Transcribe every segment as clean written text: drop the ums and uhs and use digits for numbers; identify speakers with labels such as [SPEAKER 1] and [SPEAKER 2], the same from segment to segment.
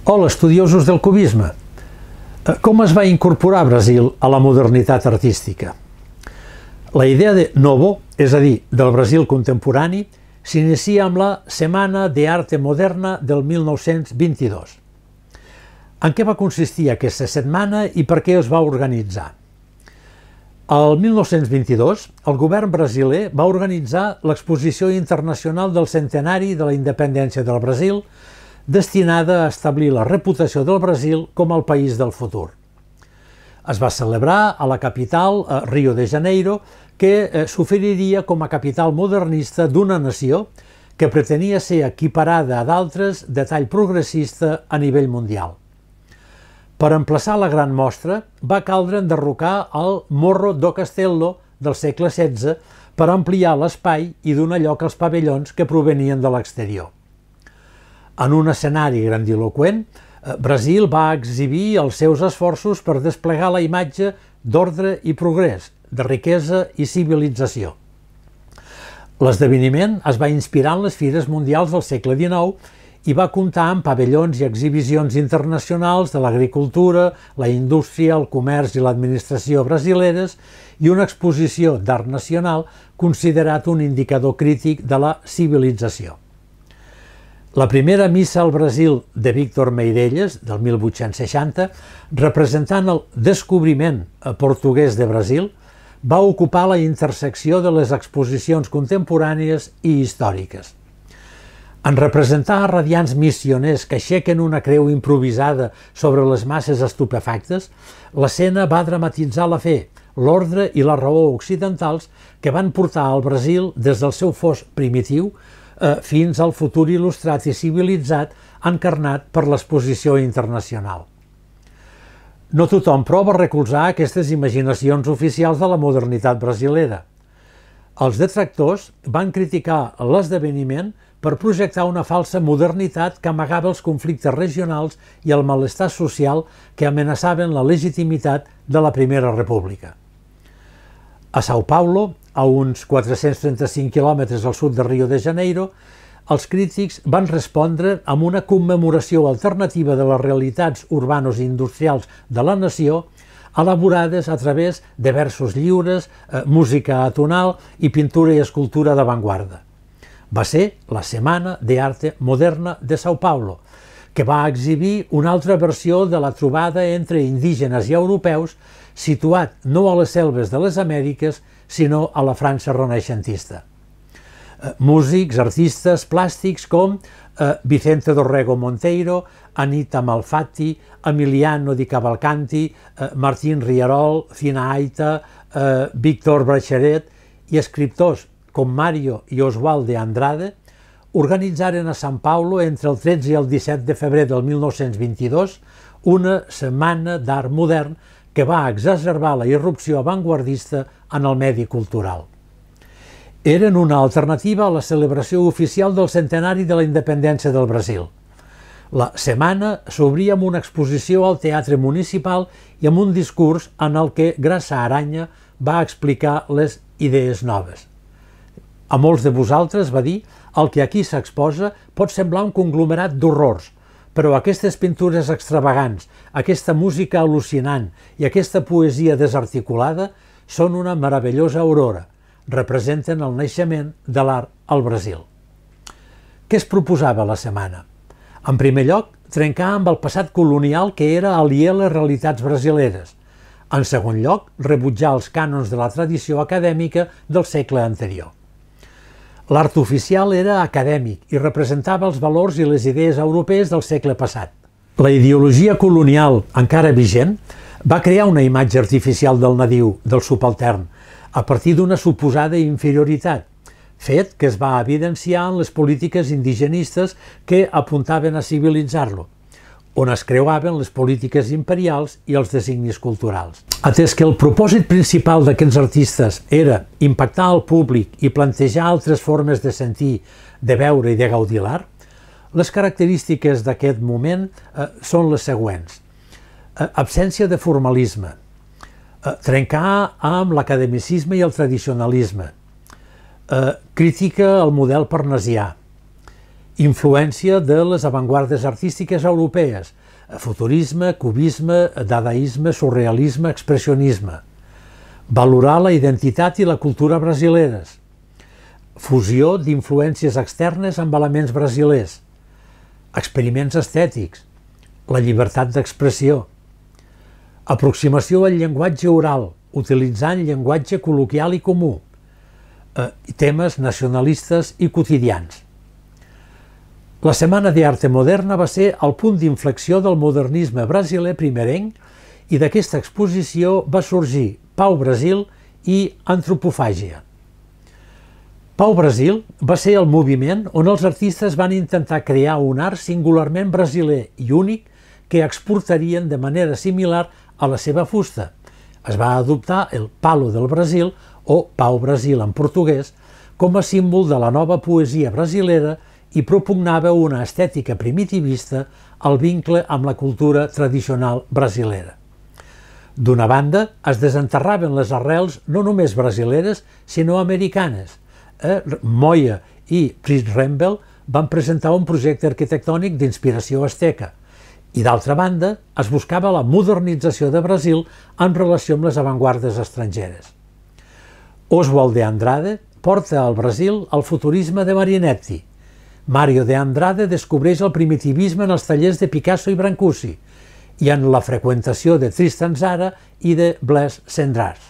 [SPEAKER 1] Hola, estudiosos del cubisme. Com es va incorporar Brasil a la modernitat artística? La idea de Novo, és a dir, del Brasil contemporani, s'inicia amb la Semana de Arte Moderna del 1922. En què va consistir aquesta setmana i per què es va organitzar? El 1922, el govern brasiler va organitzar l'Exposició Internacional del Centenari de la Independència del Brasil, destinada a establir la reputació del Brasil com el país del futur. Es va celebrar a la capital, a Rio de Janeiro, que s'oferiria com a capital modernista d'una nació que pretenia ser equiparada a d'altres de tall progressista a nivell mundial. Per emplaçar la gran mostra, va caldre enderrocar el Morro do Castello del segle XVI per ampliar l'espai i donar lloc als pavellons que provenien de l'exterior. En un escenari grandiloqüent, Brasil va exhibir els seus esforços per desplegar la imatge d'ordre i progrés, de riquesa i civilització. L'esdeveniment es va inspirar en les fires mundials del segle XIX i va comptar amb pavellons i exhibicions internacionals de l'agricultura, la indústria, el comerç i l'administració brasileres i una exposició d'art nacional considerat un indicador crític de la civilització. La primera missa al Brasil de Víctor Meirelles, del 1860, representant el descobriment portuguès de Brasil, va ocupar la intersecció de les exposicions contemporànies i històriques. En representar radiants missioners que aixequen una creu improvisada sobre les masses estupefactes, l'escena va dramatitzar la fe, l'ordre i la raó occidentals que van portar al Brasil des del seu fos primitiu fins al futur il·lustrat i civilitzat encarnat per l'exposició internacional. No tothom, però, va recolzar aquestes imaginacions oficials de la modernitat brasilera. Els detractors van criticar l'esdeveniment per projectar una falsa modernitat que amagava els conflictes regionals i el malestar social que amenaçaven la legitimitat de la Primera República. A São Paulo, a uns 435 quilòmetres al sud de Rio de Janeiro, els crítics van respondre amb una commemoració alternativa de les realitats urbanos i industrials de la nació, elaborades a través de versos lliures, música atonal i pintura i escultura d'avantguarda. Va ser la Semana de Arte Moderna de São Paulo, que va exhibir una altra versió de la trobada entre indígenes i europeus, situat no a les selves de les Amèriques, sinó a la França renaixentista. Músics, artistes plàstics com Vicente Dorrego Monteiro, Anita Malfatti, Emiliano di Cavalcanti, Martín Rierol, Fina Aita, Víctor Brecheret i escriptors com Mario i Oswald de Andrade organitzaren a São Paulo entre el 13 i el 17 de febrer del 1922 una setmana d'art modern que va exacerbar la irrupció avantguardista en el medi cultural. Eren una alternativa a la celebració oficial del centenari de la independència del Brasil. La setmana s'obria amb una exposició al Teatre Municipal i amb un discurs en el que Graça Aranya va explicar les idees noves. A molts de vosaltres, va dir, el que aquí s'exposa pot semblar un conglomerat d'horrors, però aquestes pintures extravagants, aquesta música al·lucinant i aquesta poesia desarticulada són una meravellosa aurora, representen el naixement de l'art al Brasil. Què es proposava la setmana? En primer lloc, trencar amb el passat colonial que era aliè a les realitats brasileres. En segon lloc, rebutjar els cànons de la tradició acadèmica del segle anterior. L'art oficial era acadèmic i representava els valors i les idees europees del segle passat. La ideologia colonial, encara vigent, va crear una imatge artificial del nadiu, del subaltern, a partir d'una suposada inferioritat, fet que es va evidenciar en les polítiques indigenistes que apuntaven a civilitzar-lo, on es creuaven les polítiques imperials i els designis culturals. Atès que el propòsit principal d'aquests artistes era impactar el públic i plantejar altres formes de sentir, de veure i de gaudir l'art, les característiques d'aquest moment són les següents. Absència de formalisme, trencar amb l'academicisme i el tradicionalisme, crítica al model parnasià, Influència de les avantguardes artístiques europees, futurisme, cubisme, dadaisme, surrealisme, expressionisme. Valorar la identitat i la cultura brasileres. Fusió d'influències externes amb elements brasilers. Experiments estètics. La llibertat d'expressió. Aproximació al llenguatge oral, utilitzant llenguatge col·loquial i comú. Temes nacionalistes i quotidians. La Setmana d'Arte Moderna va ser el punt d'inflexió del modernisme brasiler primerenc i d'aquesta exposició va sorgir Pau Brasil i Antropofàgia. Pau Brasil va ser el moviment on els artistes van intentar crear un art singularment brasiler i únic que exportarien de manera similar a la seva fusta. Es va adoptar el palo del Brasil, o Pau Brasil en portuguès, com a símbol de la nova poesia brasilera i propugnava una estètica primitivista al vincle amb la cultura tradicional brasilera. D'una banda, es desenterraven les arrels no només brasileres, sinó americanes. Moya i Fritz Rembel van presentar un projecte arquitectònic d'inspiració asteca i, d'altra banda, es buscava la modernització de Brasil en relació amb les avantguardes estrangeres. Oswald de Andrade porta al Brasil el futurisme de Marinetti. Mario de Andrade descobreix el primitivisme en els tallers de Picasso i Brancusi i en la freqüentació de Tristan Tzara i de Blaise Cendrars.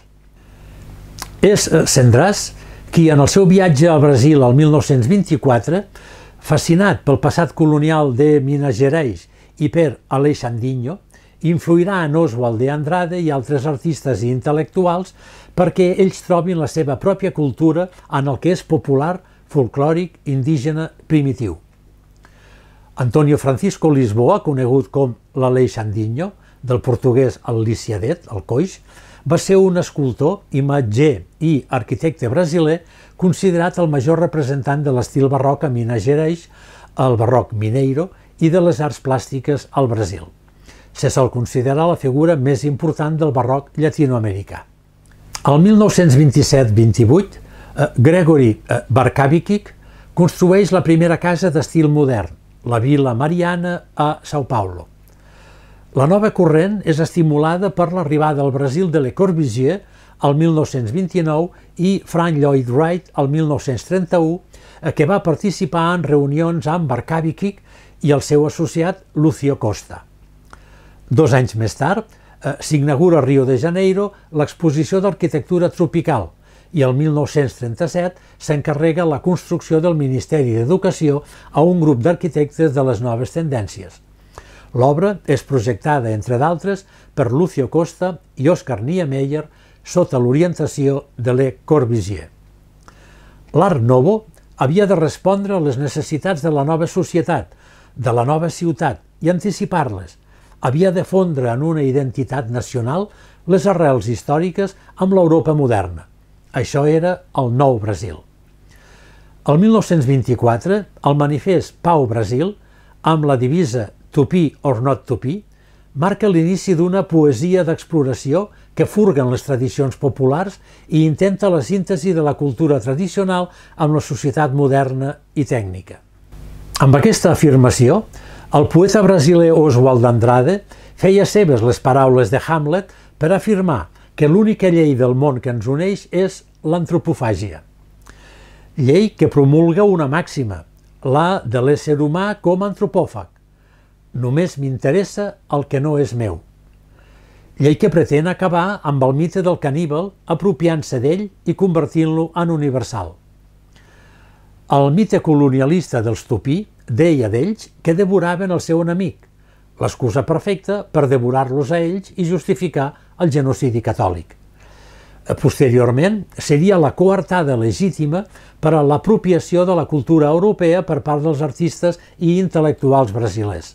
[SPEAKER 1] És Cendrars qui, en el seu viatge al Brasil el 1924, fascinat pel passat colonial de Minas Gerais i per Aleixandrinho, influirà en Oswald de Andrade i altres artistes i intel·lectuals perquè ells trobin la seva pròpia cultura en el que és popular, folclòric, indígena, primitiu. Antonio Francisco Lisboa, conegut com l'Aleixandrinho, del portuguès el Liciadet, el coix, va ser un escultor, imatger i arquitecte brasiler considerat el major representant de l'estil barroc a Minas Gerais, el barroc mineiro i de les arts plàstiques al Brasil. Se sol considerar la figura més important del barroc llatinoamericà. El 1927-28, Gregory Barkavicic construeix la primera casa d'estil modern, la Vila Mariana a São Paulo. La nova corrent és estimulada per l'arribada al Brasil de Le Corbusier el 1929 i Frank Lloyd Wright el 1931, que va participar en reunions amb Barkavicic i el seu associat Lúcio Costa. 2 anys més tard s'inaugura a Rio de Janeiro l'exposició d'arquitectura tropical i el 1937 s'encarrega la construcció del Ministeri d'Educació a un grup d'arquitectes de les noves tendències. L'obra és projectada, entre d'altres, per Lúcio Costa i Oscar Niemeyer sota l'orientació de Le Corbusier. L'Art Nouveau havia de respondre a les necessitats de la nova societat, de la nova ciutat, i anticipar-les. Havia de fondre en una identitat nacional les arrels històriques amb l'Europa moderna. Això era el nou Brasil. El 1924, el manifest Pau Brasil, amb la divisa To be or not to be, marca l'inici d'una poesia d'exploració que furga en les tradicions populars i intenta la síntesi de la cultura tradicional amb la societat moderna i tècnica. Amb aquesta afirmació, el poeta brasiler Oswald d'Andrade feia seves les paraules de Hamlet per afirmar que l'única llei del món que ens uneix és l'antropofàgia. Llei que promulga una màxima, la de l'ésser humà com a antropòfag. Només m'interessa el que no és meu. Llei que pretén acabar amb el mite del caníbal apropiant-se d'ell i convertint-lo en universal. El mite colonialista dels Tupí deia d'ells que devoraven el seu enemic, l'excusa perfecta per devorar-los a ells i justificar el genocidi catòlic. Posteriorment, seria la coartada legítima per a l'apropiació de la cultura europea per part dels artistes i intel·lectuals brasilers.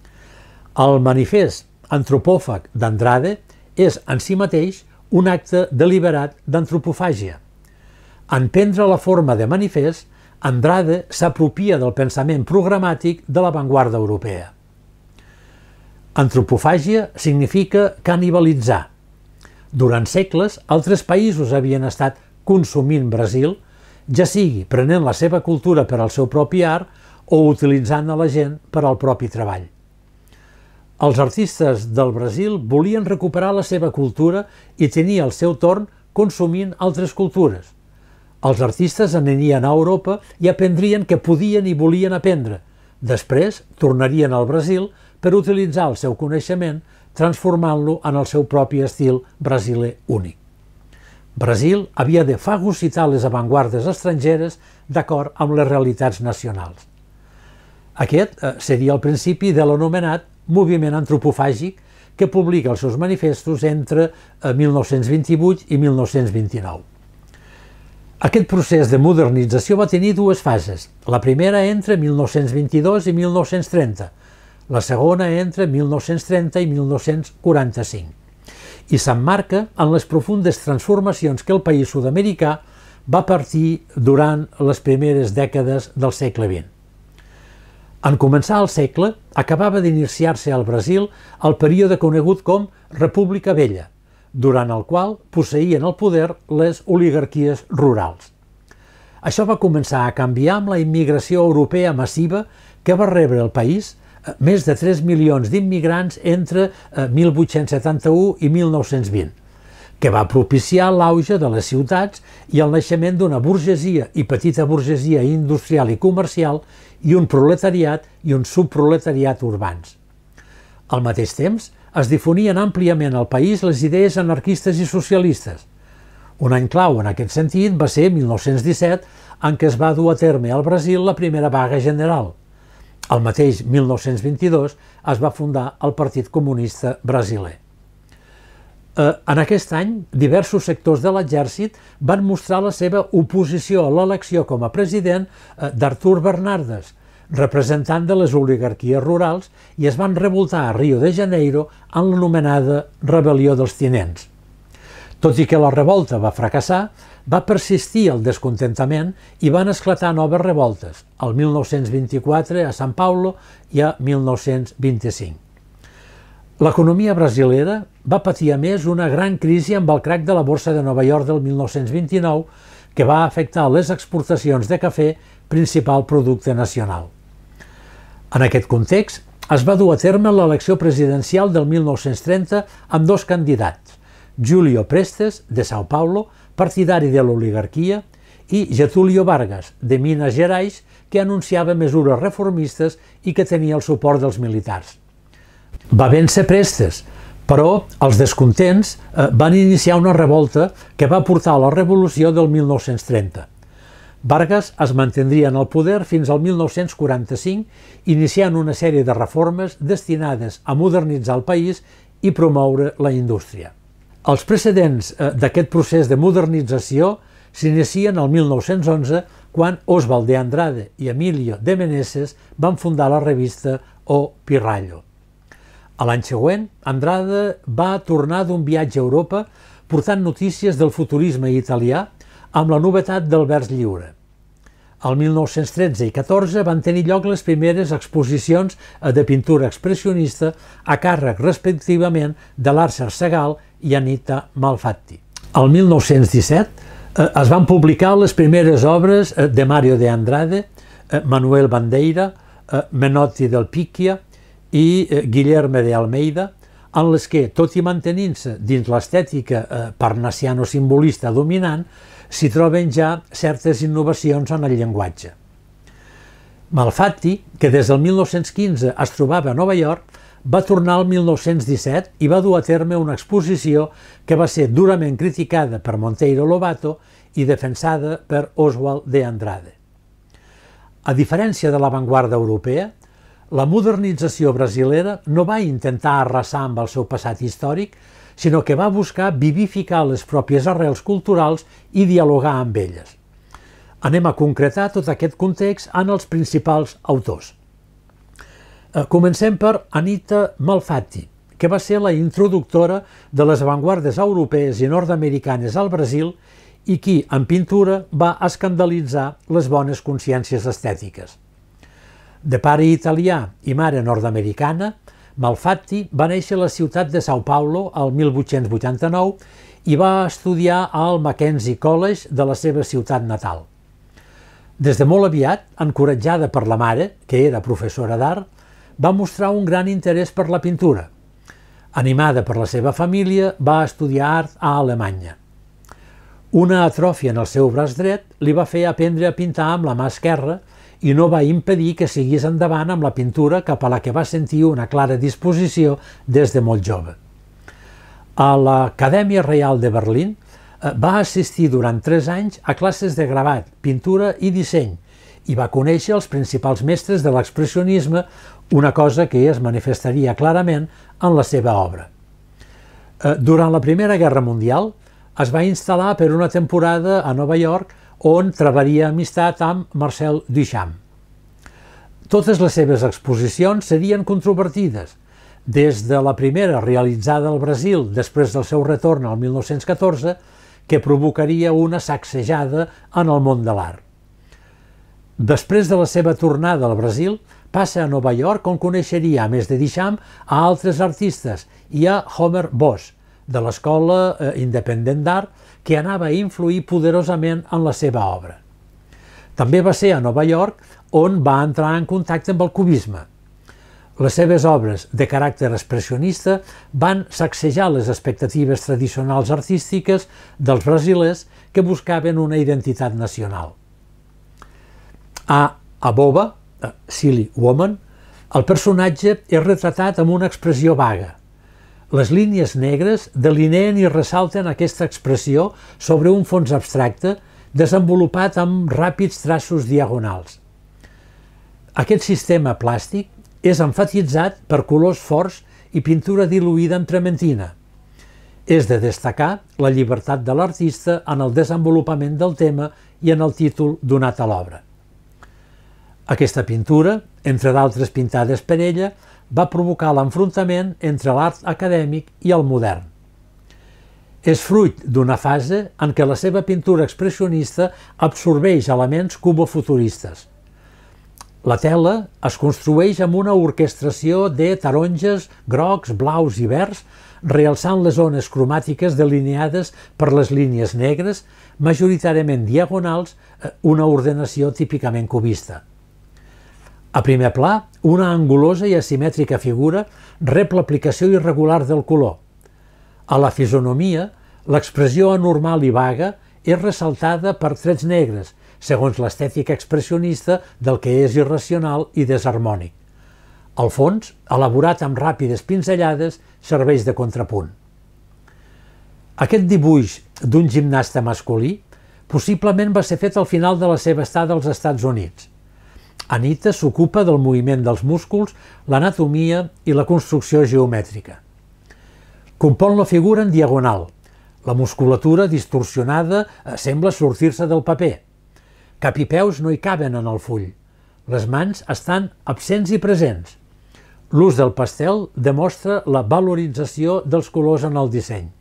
[SPEAKER 1] El manifest antropòfag d'Andrade és en si mateix un acte deliberat d'antropofàgia. En prendre la forma de manifest, Andrade s'apropia del pensament programàtic de l'avantguarda europea. Antropofàgia significa canibalitzar. Durant segles, altres països havien estat consumint Brasil, ja sigui prenent la seva cultura per al seu propi art o utilitzant a la gent per al propi treball. Els artistes del Brasil volien recuperar la seva cultura i tenir al seu torn consumint altres cultures. Els artistes anirien a Europa i aprendrien que podien i volien aprendre. Després tornarien al Brasil per utilitzar el seu coneixement, transformant-lo en el seu propi estil brasiler únic. Brasil havia de fagocitar les avantguardes estrangeres d'acord amb les realitats nacionals. Aquest seria el principi de l'anomenat moviment antropofàgic que publica els seus manifestos entre 1928 i 1929. Aquest procés de modernització va tenir dues fases. La primera entre 1922 i 1930, la segona entre 1930 i 1945, i s'emmarca en les profundes transformacions que el país sud-americà va patir durant les primeres dècades del segle XX. En començar el segle, acabava d'iniciar-se al Brasil el període conegut com República Vella, durant el qual posseïen el poder les oligarquies rurals. Això va començar a canviar amb la immigració europea massiva que va rebre el país, més de 3 milions d'immigrants entre 1871 i 1920, que va propiciar l'auge de les ciutats i el naixement d'una burgesia i petita burgesia industrial i comercial i un proletariat i un subproletariat urbans. Al mateix temps, es difonien àmpliament al país les idees anarquistes i socialistes. Un any clau en aquest sentit va ser 1917, en què es va dur a terme al Brasil la primera vaga general. Al mateix 1922 es va fundar el Partit Comunista Brasiler. En aquest any, diversos sectors de l'exèrcit van mostrar la seva oposició a l'elecció com a president d'Arthur Bernardes, representant de les oligarquies rurals, i es van revoltar a Rio de Janeiro en l'anomenada Rebel·lió dels Tinents. Tot i que la revolta va fracassar, va persistir el descontentament i van esclatar noves revoltes, el 1924 a São Paulo i a 1925. L'economia brasilera va patir a més una gran crisi amb el crac de la borsa de Nova York del 1929, que va afectar les exportacions de cafè, principal producte nacional. En aquest context, es va dur a terme l'elecció presidencial del 1930 amb dos candidats, Júlio Prestes, de São Paulo, partidari de l'oligarquia, i Getúlio Vargas, de Minas Gerais, que anunciava mesures reformistes i que tenia el suport dels militars. Va vèncer Prestes, però els descontents van iniciar una revolta que va portar a la revolució del 1930. Vargas es mantindria en el poder fins al 1945, iniciant una sèrie de reformes destinades a modernitzar el país i promoure la indústria. Els precedents d'aquest procés de modernització s'inicien el 1911, quan Oswald de Andrade i Emilio de Meneses van fundar la revista O Pirralho. A l'any següent, Andrade va tornar d'un viatge a Europa portant notícies del futurisme italià amb la novetat del vers lliure. El 1913 i 14 van tenir lloc les primeres exposicions de pintura expressionista a càrrec respectivament de Larser Segal i Anita Malfatti. El 1917 es van publicar les primeres obres de Mario de Andrade, Manuel Bandeira, Menotti del Picchia i Guilherme de Almeida, en les que, tot i mantenint-se dins l'estètica parnassiano-simbolista dominant, s'hi troben ja certes innovacions en el llenguatge. Malfatti, que des del 1915 es trobava a Nova York, va tornar al 1917 i va dur a terme una exposició que va ser durament criticada per Monteiro Lobato i defensada per Oswald de Andrade. A diferència de l'avantguarda europea, la modernització brasilera no va intentar arrasar amb el seu passat històric, sinó que va buscar vivificar les pròpies arrels culturals i dialogar amb elles. Anem a concretar tot aquest context en els principals autors. Comencem per Anita Malfatti, que va ser la introductora de les avantguardes europees i nord-americanes al Brasil i qui, en pintura, va escandalitzar les bones consciències estètiques. De pare italià i mare nord-americana, Malfatti va néixer a la ciutat de São Paulo el 1889 i va estudiar al Mackenzie College de la seva ciutat natal. Des de molt aviat, encoratjada per la mare, que era professora d'art, va mostrar un gran interès per la pintura. Animada per la seva família, va estudiar art a Alemanya. Una atròfia en el seu braç dret li va fer aprendre a pintar amb la mà esquerra i no va impedir que seguís endavant amb la pintura, cap a la que va sentir una clara disposició des de molt jove. A l'Acadèmia Reial de Berlín va assistir durant 3 anys a classes de gravat, pintura i disseny i va conèixer els principals mestres de l'expressionisme, una cosa que es manifestaria clarament en la seva obra. Durant la Primera Guerra Mundial es va instal·lar per una temporada a Nova York on trebaria amistat amb Marcel Duchamp. Totes les seves exposicions serien controvertides, des de la primera realitzada al Brasil després del seu retorn al 1914, que provocaria una sacsejada en el món de l'art. Després de la seva tornada al Brasil, passa a Nova York, on coneixeria, a més de Duchamp, a altres artistes i a Homer Bosch, de l'Escola Independent d'Art, que anava a influir poderosament en la seva obra. També va ser a Nova York on va entrar en contacte amb el cubisme. Les seves obres de caràcter expressionista van sacsejar les expectatives tradicionals artístiques dels brasilers que buscaven una identitat nacional. A Boba, Silly Woman, el personatge és retratat amb una expressió vaga. Les línies negres delineen i ressalten aquesta expressió sobre un fons abstracte desenvolupat amb ràpids traços diagonals. Aquest sistema plàstic és emfatitzat per colors forts i pintura diluïda en trementina. És de destacar la llibertat de l'artista en el desenvolupament del tema i en el títol donat a l'obra. Aquesta pintura, entre d'altres pintades per ella, va provocar l'enfrontament entre l'art acadèmic i el modern. És fruit d'una fase en què la seva pintura expressionista absorbeix elements cubofuturistes. La tela es construeix amb una orquestració de taronges, grocs, blaus i verds, realçant les zones cromàtiques delineades per les línies negres, majoritàriament diagonals, una ordenació típicament cubista. A primer pla, una angulosa i asimètrica figura rep l'aplicació irregular del color. A la fisonomia, l'expressió anormal i vaga és ressaltada per trets negres, segons l'estètica expressionista del que és irracional i desharmònic. El fons, elaborat amb ràpides pinzellades, serveix de contrapunt. Aquest dibuix d'un gimnasta masculí possiblement va ser fet al final de la seva estada als Estats Units. Anita s'ocupa del moviment dels músculs, l'anatomia i la construcció geomètrica. Compon la figura en diagonal. La musculatura distorsionada sembla sortir-se del paper. Cap i peus no hi caben en el full. Les mans estan absents i presents. L'ús del pastel demostra la valorització dels colors en el disseny.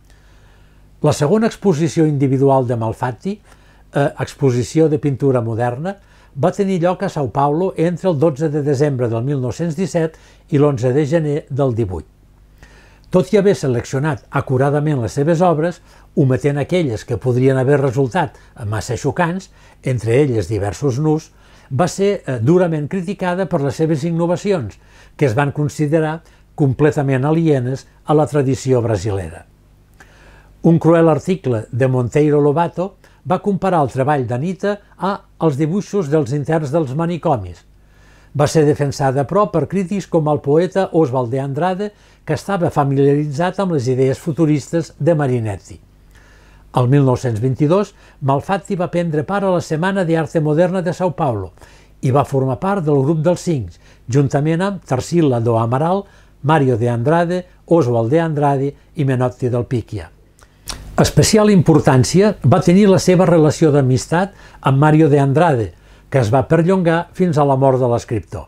[SPEAKER 1] La segona exposició individual de Malfatti, exposició de pintura moderna, va tenir lloc a São Paulo entre el 12 de desembre del 1917 i l'11 de gener del 18. Tot i haver seleccionat acuradament les seves obres, ometent aquelles que podrien haver resultat massa xocants, entre elles diversos nus, va ser durament criticada per les seves innovacions, que es van considerar completament alienes a la tradició brasilera. Un cruel article de Monteiro Lobato va comparar el treball d'Anita als dibuixos dels interns dels manicomis. Va ser defensada, però, per crítics com el poeta Oswald de Andrade, que estava familiaritzat amb les idees futuristes de Marinetti. El 1922, Malfatti va prendre part a la Setmana d'Arte Moderna de São Paulo i va formar part del grup dels 5, juntament amb Tarsila do Amaral, Mario de Andrade, Oswald de Andrade i Menotti del Picchia. Especial importància va tenir la seva relació d'amistat amb Mario de Andrade, que es va perllongar fins a la mort de l'escriptor.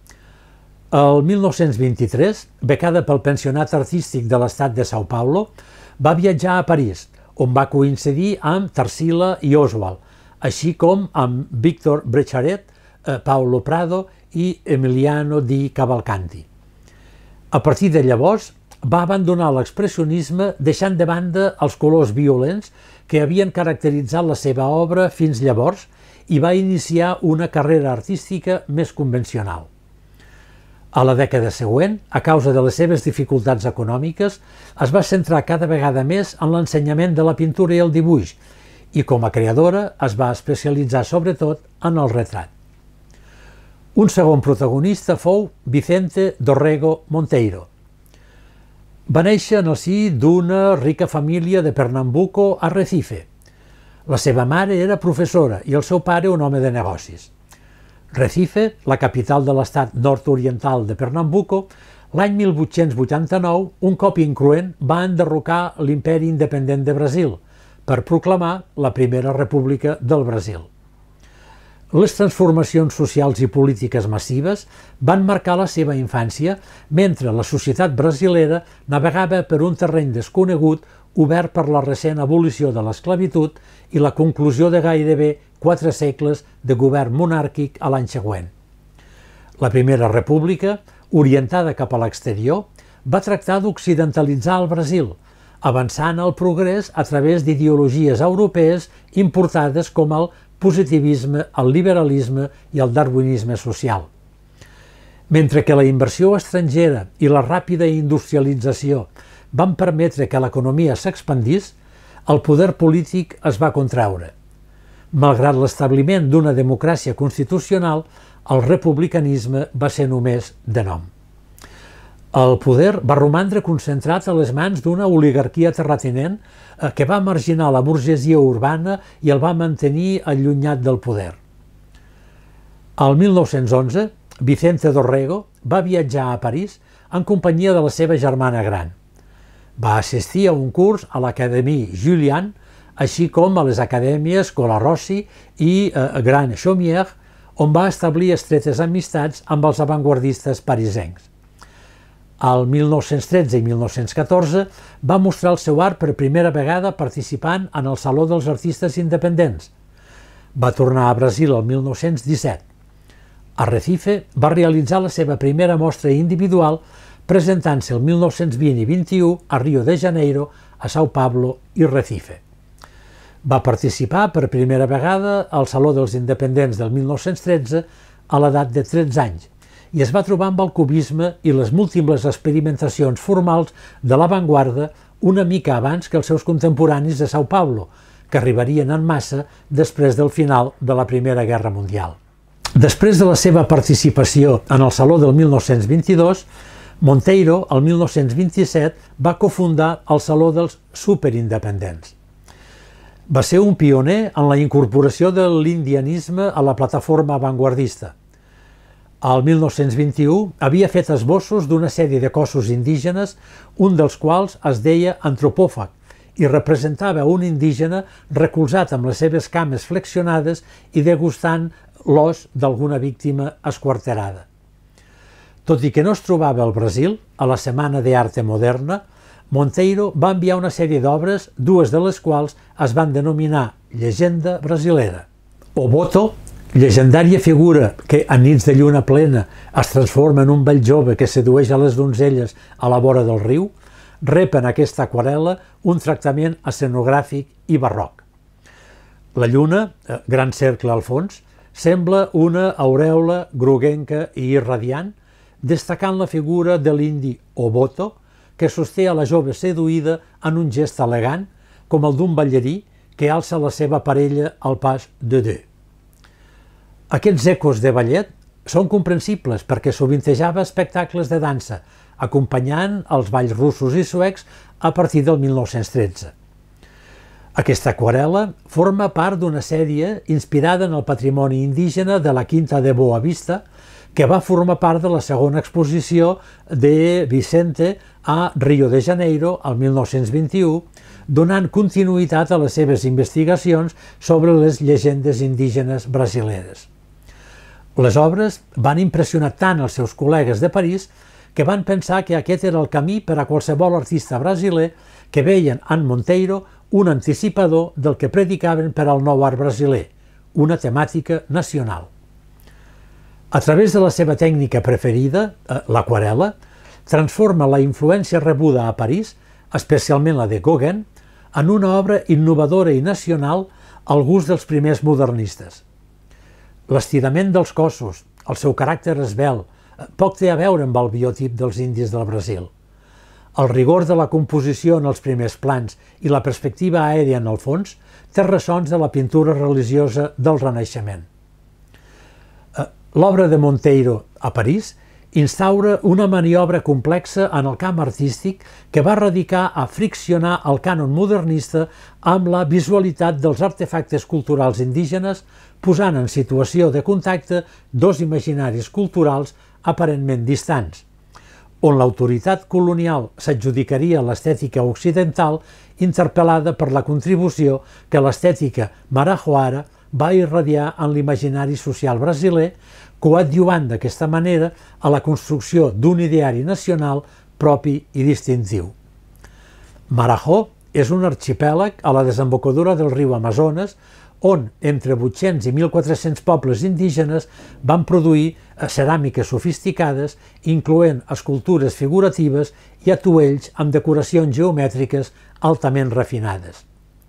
[SPEAKER 1] El 1923, becada pel Pensionat Artístic de l'Estat de São Paulo, va viatjar a París, on va coincidir amb Tarsila i Oswald, així com amb Víctor Brecharet, Paulo Prado i Emiliano di Cavalcanti. A partir de llavors, va abandonar l'expressionisme deixant de banda els colors violents que havien caracteritzat la seva obra fins llavors i va iniciar una carrera artística més convencional. A la dècada següent, a causa de les seves dificultats econòmiques, es va centrar cada vegada més en l'ensenyament de la pintura i el dibuix, i com a creadora es va especialitzar sobretot en el retrat. Un segon protagonista fou Vicente Dorrego Monteiro. Va néixer en el si d'una rica família de Pernambuco a Recife. La seva mare era professora i el seu pare un home de negocis. Recife, la capital de l'estat nord-oriental de Pernambuco, l'any 1889, un cop incruent, va enderrocar l'imperi independent de Brasil per proclamar la primera república del Brasil. Les transformacions socials i polítiques massives van marcar la seva infància mentre la societat brasilera navegava per un terreny desconegut obert per la recent abolició de l'esclavitud i la conclusió de gairebé 4 segles de govern monàrquic a l'any següent. La Primera República, orientada cap a l'exterior, va tractar d'occidentalitzar el Brasil, avançant el progrés a través d'ideologies europees importades com el positivisme, el liberalisme i el darwinisme social. Mentre que la inversió estrangera i la ràpida industrialització van permetre que l'economia s'expandís, el poder polític es va contraure. Malgrat l'establiment d'una democràcia constitucional, el republicanisme va ser només de nom. El poder va romandre concentrat a les mans d'una oligarquia terratinent que va marginar la burgesia urbana i el va mantenir allunyat del poder. El 1911, Vicente Dorrego va viatjar a París en companyia de la seva germana gran. Va assistir a un curs a l'Académie Julian, així com a les acadèmies Colarossi i Grand Chaumière, on va establir estretes amistats amb els avantguardistes parisencs. Al 1913 i 1914 va mostrar el seu art per primera vegada participant en el Saló dels Artistes Independents. Va tornar a Brasil el 1917. A Recife va realitzar la seva primera mostra individual presentant-se el 1920 i 21 a Rio de Janeiro, a São Paulo i Recife. Va participar per primera vegada al Saló dels Independents del 1913 a l'edat de 13 anys i es va trobar amb el cubisme i les múltiples experimentacions formals de l'avantguarda una mica abans que els seus contemporanis de São Paulo, que arribarien en massa després del final de la Primera Guerra Mundial. Després de la seva participació en el Saló del 1922, Monteiro, el 1927, va cofundar el Saló dels Superindependents. Va ser un pioner en la incorporació de l'indianisme a la plataforma avantguardista. Al 1921 havia fet esbossos d'una sèrie de cossos indígenes, un dels quals es deia antropòfag i representava un indígena recolzat amb les seves cames flexionades i degustant l'os d'alguna víctima esquarterada. Tot i que no es trobava al Brasil, a la Setmana de Arte Moderna, Monteiro va enviar una sèrie d'obres, dues de les quals es van denominar Llegenda Brasilera. Oboto, llegendària figura que a nits de lluna plena es transforma en un bell jove que sedueix a les donzelles a la vora del riu, rep en aquesta aquarel·la un tractament escenogràfic i barroc. La lluna, gran cercle al fons, sembla una aurèola groguenca i irradiant, destacant la figura de l'indi Oboto, que sosté a la jove seduïda en un gest elegant, com el d'un ballarí que alça la seva parella al pas de deux. Aquests ecos de ballet són comprensibles perquè sovintejava espectacles de dansa, acompanyant els balls russos i suecs a partir del 1913. Aquesta aquarel·la forma part d'una sèrie inspirada en el patrimoni indígena de la Quinta de Boa Vista, que va formar part de la segona exposició de Vicente a Rio de Janeiro el 1921, donant continuïtat a les seves investigacions sobre les llegendes indígenes brasileres. Les obres van impressionar tant els seus col·legues de París que van pensar que aquest era el camí per a qualsevol artista brasiler que veien en Monteiro un anticipador del que predicaven per al nou art brasiler, una temàtica nacional. A través de la seva tècnica preferida, l'aquarel·la, transforma la influència rebuda a París, especialment la de Gauguin, en una obra innovadora i nacional al gust dels primers modernistes. L'estirament dels cossos, el seu caràcter esvelt, poc té a veure amb el biotip dels indis del Brasil. El rigor de la composició en els primers plans i la perspectiva aèria en el fons té ressons de la pintura religiosa del Renaixement. L'obra de Monteiro a París instaura una maniobra complexa en el camp artístic que va radicar a friccionar el cànon modernista amb la visualitat dels artefactes culturals indígenes, posant en situació de contacte dos imaginaris culturals aparentment distants, on l'autoritat colonial s'adjudicaria l'estètica occidental interpel·lada per la contribució que l'estètica marajoara va irradiar en l'imaginari social brasiler, coadjuvant d'aquesta manera a la construcció d'un ideari nacional propi i distintiu. Marajó és un arxipèlag a la desembocadura del riu Amazones, on entre 800 i 1.400 pobles indígenes van produir ceràmiques sofisticades, incloent escultures figuratives i atuells amb decoracions geomètriques altament refinades.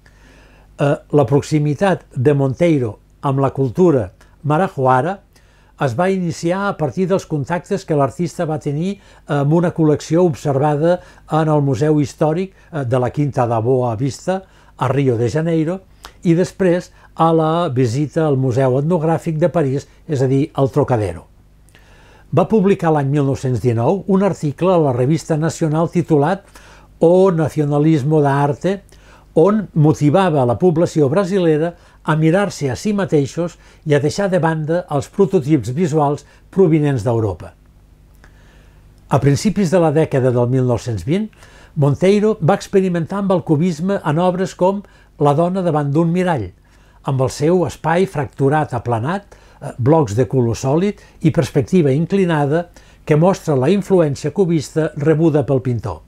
[SPEAKER 1] La proximitat de Monteiro amb la cultura marajoara es va iniciar a partir dels contactes que l'artista va tenir amb una col·lecció observada en el Museu Històric de la Quinta da Boa Vista, a Rio de Janeiro, i després a la visita al Museu Etnogràfic de París, és a dir, al Trocadero. Va publicar l'any 1919 un article a la revista nacional titulat O Nacionalismo da Arte, on motivava a la població brasilera a mirar-se a si mateixos i a deixar de banda els prototips visuals provinents d'Europa. A principis de la dècada del 1920, Monteiro va experimentar amb el cubisme en obres com La dona davant d'un mirall, amb el seu espai fracturat aplanat, blocs de color sòlid i perspectiva inclinada que mostra la influència cubista rebuda pel pintor.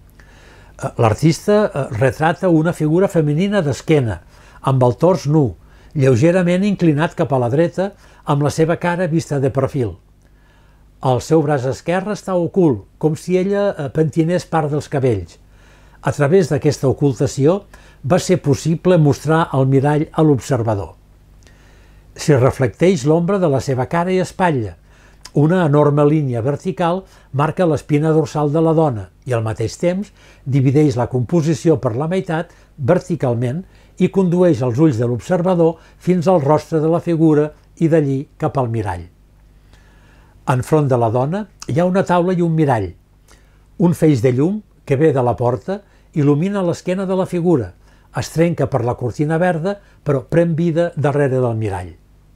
[SPEAKER 1] L'artista retrata una figura femenina d'esquena, amb el tors nu, lleugerament inclinat cap a la dreta, amb la seva cara vista de perfil. El seu braç esquerre està ocult, com si ella pentinés part dels cabells. A través d'aquesta ocultació va ser possible mostrar el mirall a l'observador. S'hi reflecteix l'ombra de la seva cara i espatlla. Una enorme línia vertical marca l'espina dorsal de la dona i al mateix temps divideix la composició per la meitat verticalment i condueix els ulls de l'observador fins al rostre de la figura i d'allí cap al mirall. Enfront de la dona hi ha una taula i un mirall. Un feix de llum que ve de la porta il·lumina l'esquena de la figura, es trenca per la cortina verda, però pren vida darrere del mirall.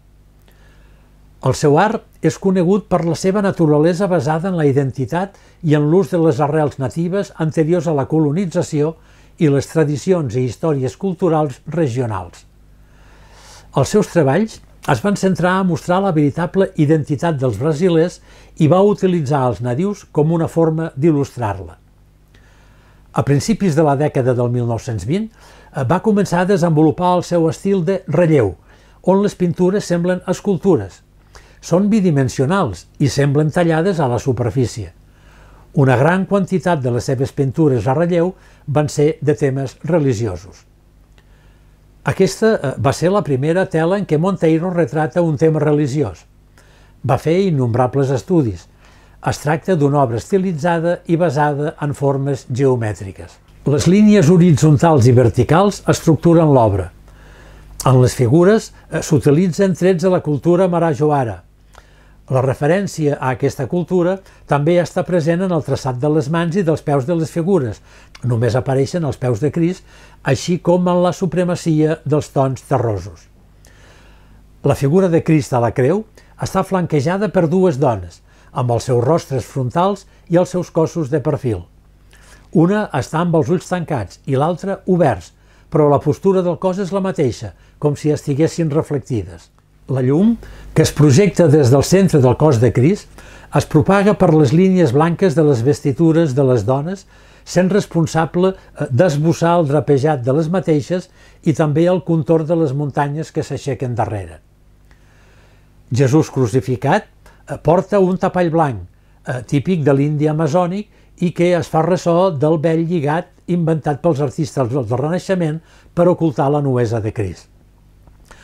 [SPEAKER 1] El seu art és conegut per la seva naturalesa basada en la identitat i en l'ús de les arrels natives anteriors a la colonització i les tradicions i històries culturals regionals. Els seus treballs es van centrar a mostrar la veritable identitat dels brasilers i va utilitzar els nadius com una forma d'il·lustrar-la. A principis de la dècada del 1920 va començar a desenvolupar el seu estil de relleu, on les pintures semblen escultures. Són bidimensionals i semblen tallades a la superfície. Una gran quantitat de les seves pintures a relleu van ser de temes religiosos. Aquesta va ser la primera tela en què Monteiro retrata un tema religiós. Va fer innombrables estudis. Es tracta d'una obra estilitzada i basada en formes geomètriques. Les línies horitzontals i verticals estructuren l'obra. En les figures s'utilitzen trets de la cultura marajoara. La referència a aquesta cultura també està present en el traçat de les mans i dels peus de les figures. Només apareixen els peus de Crist, així com en la supremacia dels tons terrosos. La figura de Crist a la creu està flanquejada per dues dones, amb els seus rostres frontals i els seus cossos de perfil. Una està amb els ulls tancats i l'altra oberts, però la postura del cos és la mateixa, com si estiguessin reflectides. La llum, que es projecta des del centre del cos de Crist, es propaga per les línies blanques de les vestitures de les dones, sent responsable d'esbossar el drapejat de les mateixes i també el contorn de les muntanyes que s'aixequen darrere. Jesús crucificat porta un tapall blanc, típic de l'Índia amazònic i que es fa ressò del vell lligat inventat pels artistes del Renaixement per ocultar la nuesa de Crist.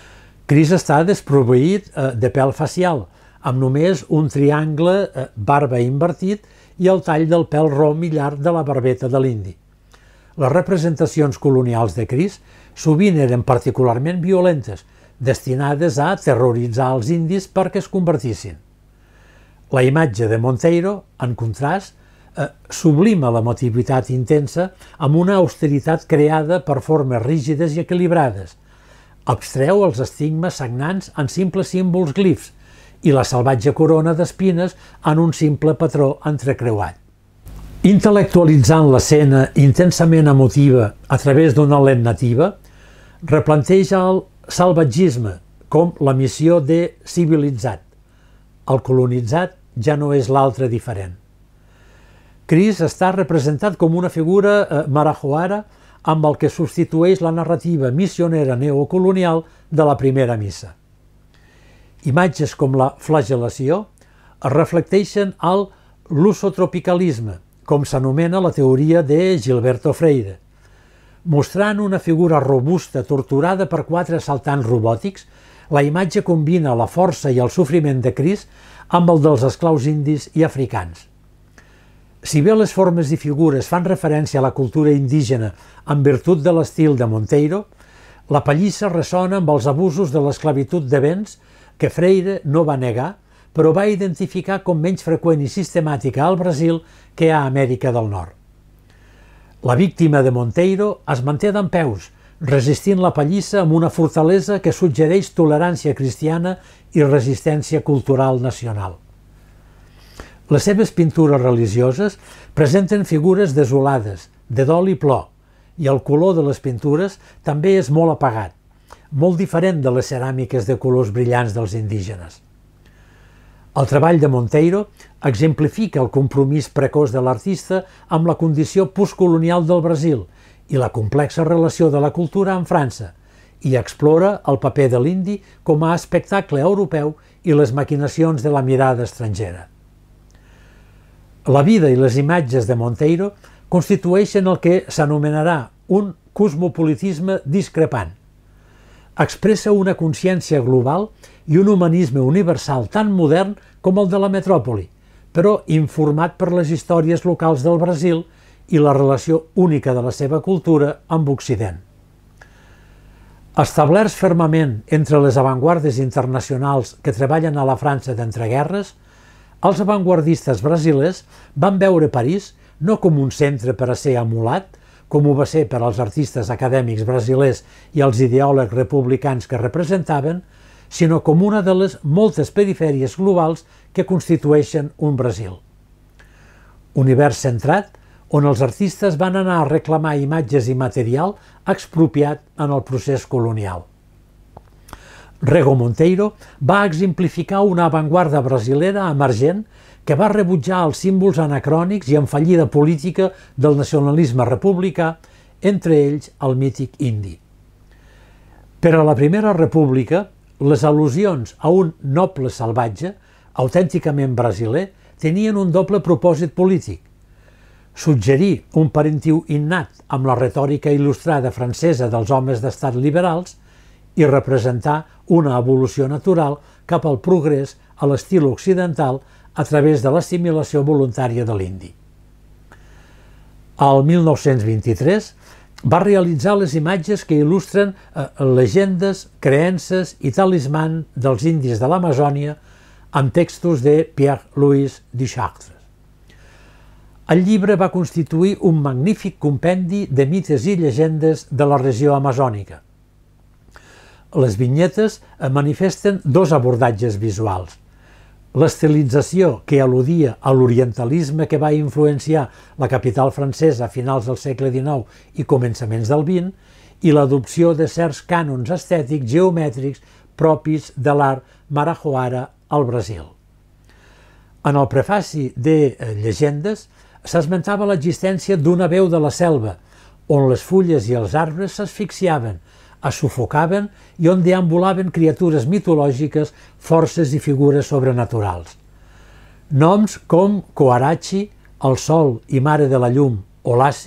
[SPEAKER 1] Cris està desproveït de pèl facial, amb només un triangle barba invertit i el tall del pèl rom i llarg de la barbeta de l'indi. Les representacions colonials de Cris sovint eren particularment violentes, destinades a terroritzar els indis perquè es convertissin. La imatge de Monteiro, en contrast, sublima l'emotivitat intensa amb una austeritat creada per formes rígides i equilibrades, abstreu els estigmes sagnants en simples símbols glifs i la salvatge corona d'espines en un simple patró entrecreuat. Intel·lectualitzant l'escena intensament emotiva a través d'una lent nativa, replanteja el salvatgisme com la missió de civilitzat. El colonitzat ja no és l'altre diferent. Cris està representat com una figura marajoara amb el que substitueix la narrativa missionera neocolonial de la primera missa. Imatges com la flagel·lació es reflecteixen al lusotropicalisme, com s'anomena la teoria de Gilberto Freire. Mostrant una figura robusta torturada per 4 assaltants robòtics, la imatge combina la força i el sofriment de Cris amb el dels esclaus indis i africans. Si bé les formes i figures fan referència a la cultura indígena en virtut de l'estil de Monteiro, la pallissa ressona amb els abusos de l'esclavitud de béns que Freire no va negar, però va identificar com menys freqüent i sistemàtica al Brasil que a Amèrica del Nord. La víctima de Monteiro es manté dempeus, resistint la pallissa amb una fortalesa que suggereix tolerància cristiana i resistència cultural nacional. Les seves pintures religioses presenten figures desolades, de dol i plor, i el color de les pintures també és molt apagat, molt diferent de les ceràmiques de colors brillants dels indígenes. El treball de Monteiro exemplifica el compromís precoç de l'artista amb la condició postcolonial del Brasil i la complexa relació de la cultura amb França, i explora el paper de l'indi com a espectacle europeu i les maquinacions de la mirada estrangera. La vida i les imatges de Monteiro constitueixen el que s'anomenarà un cosmopolitisme discrepant. Expressa una consciència global i un humanisme universal tan modern com el de la metròpoli, però informat per les històries locals del Brasil i la relació única de la seva cultura amb Occident. Establerts fermament entre les avantguardes internacionals que treballen a la França d'entreguerres, els avantguardistes brasilers van veure París no com un centre per a ser emulat, com ho va ser per als artistes acadèmics brasilers i els ideòlegs republicans que representaven, sinó com una de les moltes perifèries globals que constitueixen un Brasil. Univers centrat on els artistes van anar a reclamar imatges i material expropiat en el procés colonial. Rego Monteiro va exemplificar una avantguarda brasilera emergent que va rebutjar els símbols anacrònics i en fallida política del nacionalisme republicà, entre ells el mític indi. Per a la Primera República, les al·lusions a un noble salvatge, autènticament brasiler, tenien un doble propòsit polític: suggerir un parentiu innat amb la retòrica il·lustrada francesa dels homes d'estat liberals i representar una evolució natural cap al progrés a l'estil occidental a través de l'assimilació voluntària de l'indi. Al 1923 va realitzar les imatges que il·lustren llegendes, creences i talismans dels indis de l'Amazònia amb textos de Pierre-Louis Duchartre. El llibre va constituir un magnífic compendi de mites i llegendes de la regió amazònica. Les vinyetes manifesten dos abordatges visuals: l'estilització que al·ludia a l'orientalisme que va influenciar la capital francesa a finals del segle XIX i començaments del XX, i l'adopció de certs cànons estètics geomètrics propis de l'art marajoara al Brasil. En el prefaci de Llegendes s'esmentava l'existència d'una veu de la selva, on les fulles i els arbres s'asfixiaven, es sufocaven i on deambulaven criatures mitològiques, forces i figures sobrenaturals. Noms com Coaraci, el sol i mare de la llum, o Lassi,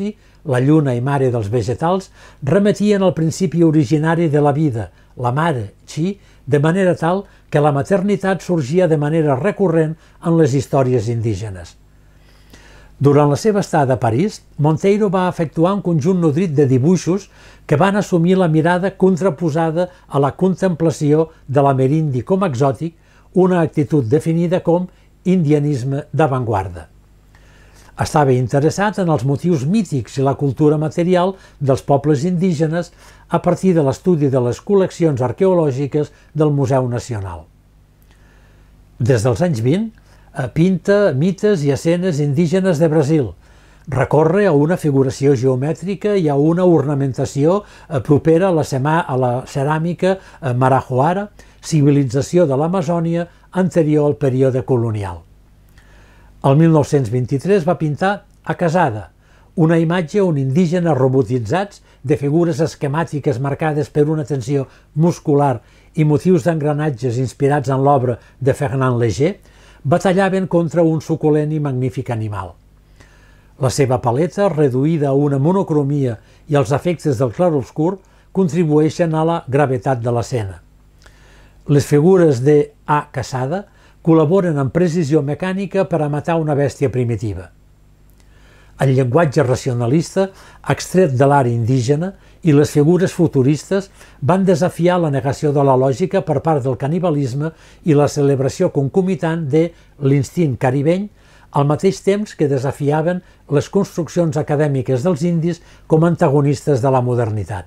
[SPEAKER 1] la lluna i mare dels vegetals, remetien al principi originari de la vida, la mare, Chi, de manera tal que la maternitat sorgia de manera recurrent en les històries indígenes. Durant la seva estada a París, Monteiro va efectuar un conjunt nodrit de dibuixos que van assumir la mirada contraposada a la contemplació de l'amerindi com a exòtic, una actitud definida com indianisme d'avantguarda. Estava interessat en els motius mítics i la cultura material dels pobles indígenes a partir de l'estudi de les col·leccions arqueològiques del Museu Nacional. Des dels anys 20, pinta mites i escenes indígenes de Brasil. Recorre a una figuració geomètrica i a una ornamentació propera a la ceràmica marajoara, civilització de l'Amazònia anterior al període colonial. El 1923 va pintar A Casada, una imatge on indígenes robotitzats, de figures esquemàtiques marcades per una tensió muscular i motius d'engranatges inspirats en l'obra de Fernand Léger, batallaven contra un suculent i magnífic animal. La seva paleta, reduïda a una monocromia i els efectes del clarobscur, contribueixen a la gravetat de l'escena. Les figures de A Casada col·laboren amb precisió mecànica per a matar una bèstia primitiva. El llenguatge racionalista, extret de l'art indígena, i les figures futuristes van desafiar la negació de la lògica per part del canibalisme i la celebració concomitant de l'instint caribeny, al mateix temps que desafiaven les construccions acadèmiques dels indis com a antagonistes de la modernitat.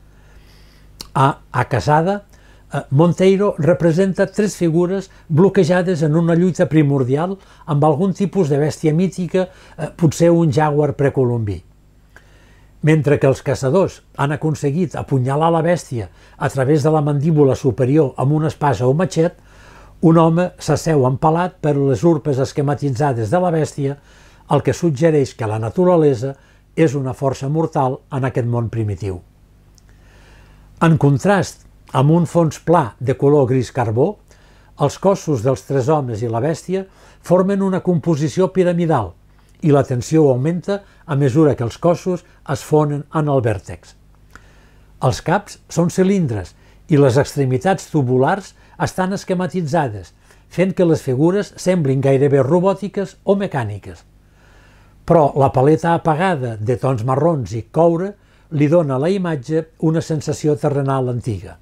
[SPEAKER 1] A Casada, Monteiro representa tres figures bloquejades en una lluita primordial amb algun tipus de bèstia mítica, potser un jaguar precolombí. Mentre que els caçadors han aconseguit apunyalar la bèstia a través de la mandíbula superior amb una espasa o matxet, un home s'asseu empalat per les urpes esquematitzades de la bèstia, el que suggereix que la naturalesa és una força mortal en aquest món primitiu. En contrast amb un fons pla de color gris carbó, els cossos dels tres homes i la bèstia formen una composició piramidal i la tensió augmenta a mesura que els cossos es fonen en el vèrtex. Els caps són cilindres i les extremitats tubulars estan esquematitzades, fent que les figures semblin gairebé robòtiques o mecàniques. Però la paleta apagada de tons marrons i coure li dona a la imatge una sensació terrenal antiga.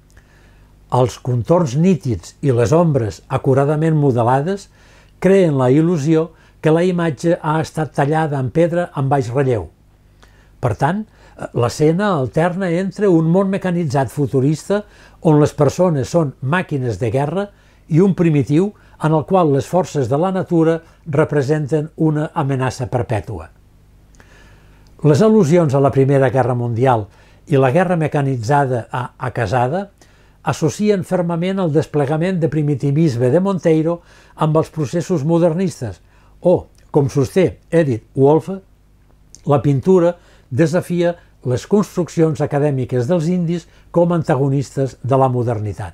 [SPEAKER 1] Els contorns nítids i les ombres acuradament modelades creen la il·lusió que la imatge ha estat tallada en pedra en baix relleu. Per tant, l'escena alterna entre un món mecanitzat futurista on les persones són màquines de guerra i un primitiu en el qual les forces de la natura representen una amenaça perpètua. Les al·lusions a la Primera Guerra Mundial i la guerra mecanitzada a Casada associen fermament el desplegament de primitivisme de Monteiro amb els processos modernistes o, com sosté Edith Wolfe, la pintura desafia les construccions acadèmiques dels indis com a antagonistes de la modernitat.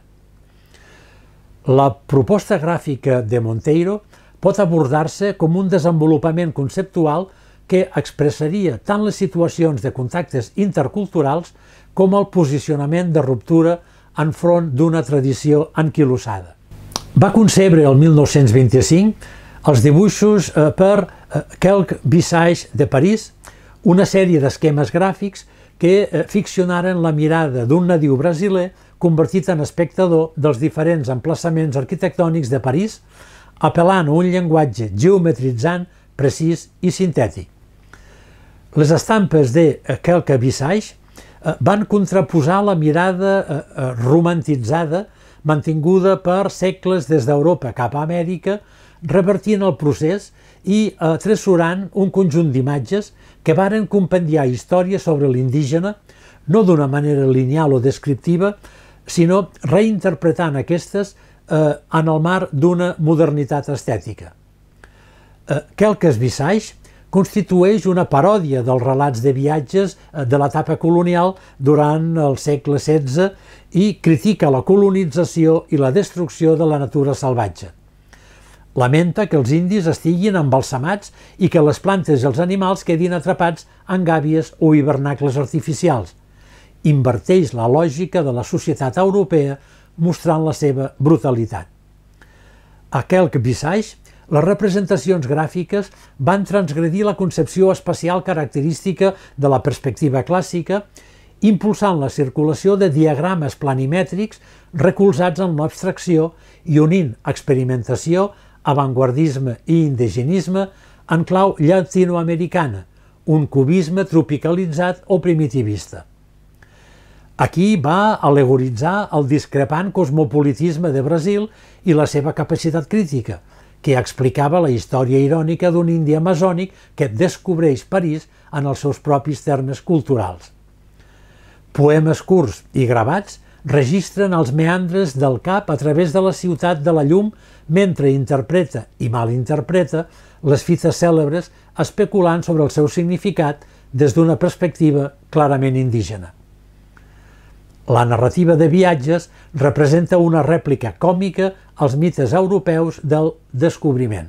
[SPEAKER 1] La proposta gràfica de Monteiro pot abordar-se com un desenvolupament conceptual que expressaria tant les situacions de contactes interculturals com el posicionament de ruptura enfront d'una tradició anquilosada. Va concebre el 1925 els dibuixos per Quelques Visages de París, una sèrie d'esquemes gràfics que ficcionaren la mirada d'un nadiu brasiler convertit en espectador dels diferents emplaçaments arquitectònics de París, apel·lant a un llenguatge geometritzant, precís i sintètic. Les estampes de Quelques Visages van contraposar la mirada romantitzada mantinguda per segles des d'Europa cap a Amèrica, revertint el procés i tresorant un conjunt d'imatges que varen compendiar històries sobre l'indígena, no d'una manera lineal o descriptiva, sinó reinterpretant aquestes en el marc d'una modernitat estètica. Quelques Visages constitueix una paròdia dels relats de viatges de l'etapa colonial durant el segle XVI i critica la colonització i la destrucció de la natura salvatge. Lamenta que els indis estiguin embalsamats i que les plantes i els animals quedin atrapats en gàbies o hivernacles artificials. Inverteix la lògica de la societat europea mostrant la seva brutalitat. A quelques visages, les representacions gràfiques van transgredir la concepció espacial característica de la perspectiva clàssica, impulsant la circulació de diagrames planimètrics recolzats en l'abstracció i unint experimentació, avantguardisme i indigenisme en clau llatinoamericana, un cubisme tropicalitzat o primitivista. Aquí va alegoritzar el discrepant cosmopolitisme de Brasil i la seva capacitat crítica, que explicava la història irònica d'un indi amazònic que descobreix París en els seus propis termes culturals. Poemes curts i gravats registren els meandres del cap a través de la ciutat de la llum mentre interpreta i malinterpreta les fites cèlebres especulant sobre el seu significat des d'una perspectiva clarament indígena. La narrativa de viatges representa una rèplica còmica als mites europeus del descobriment.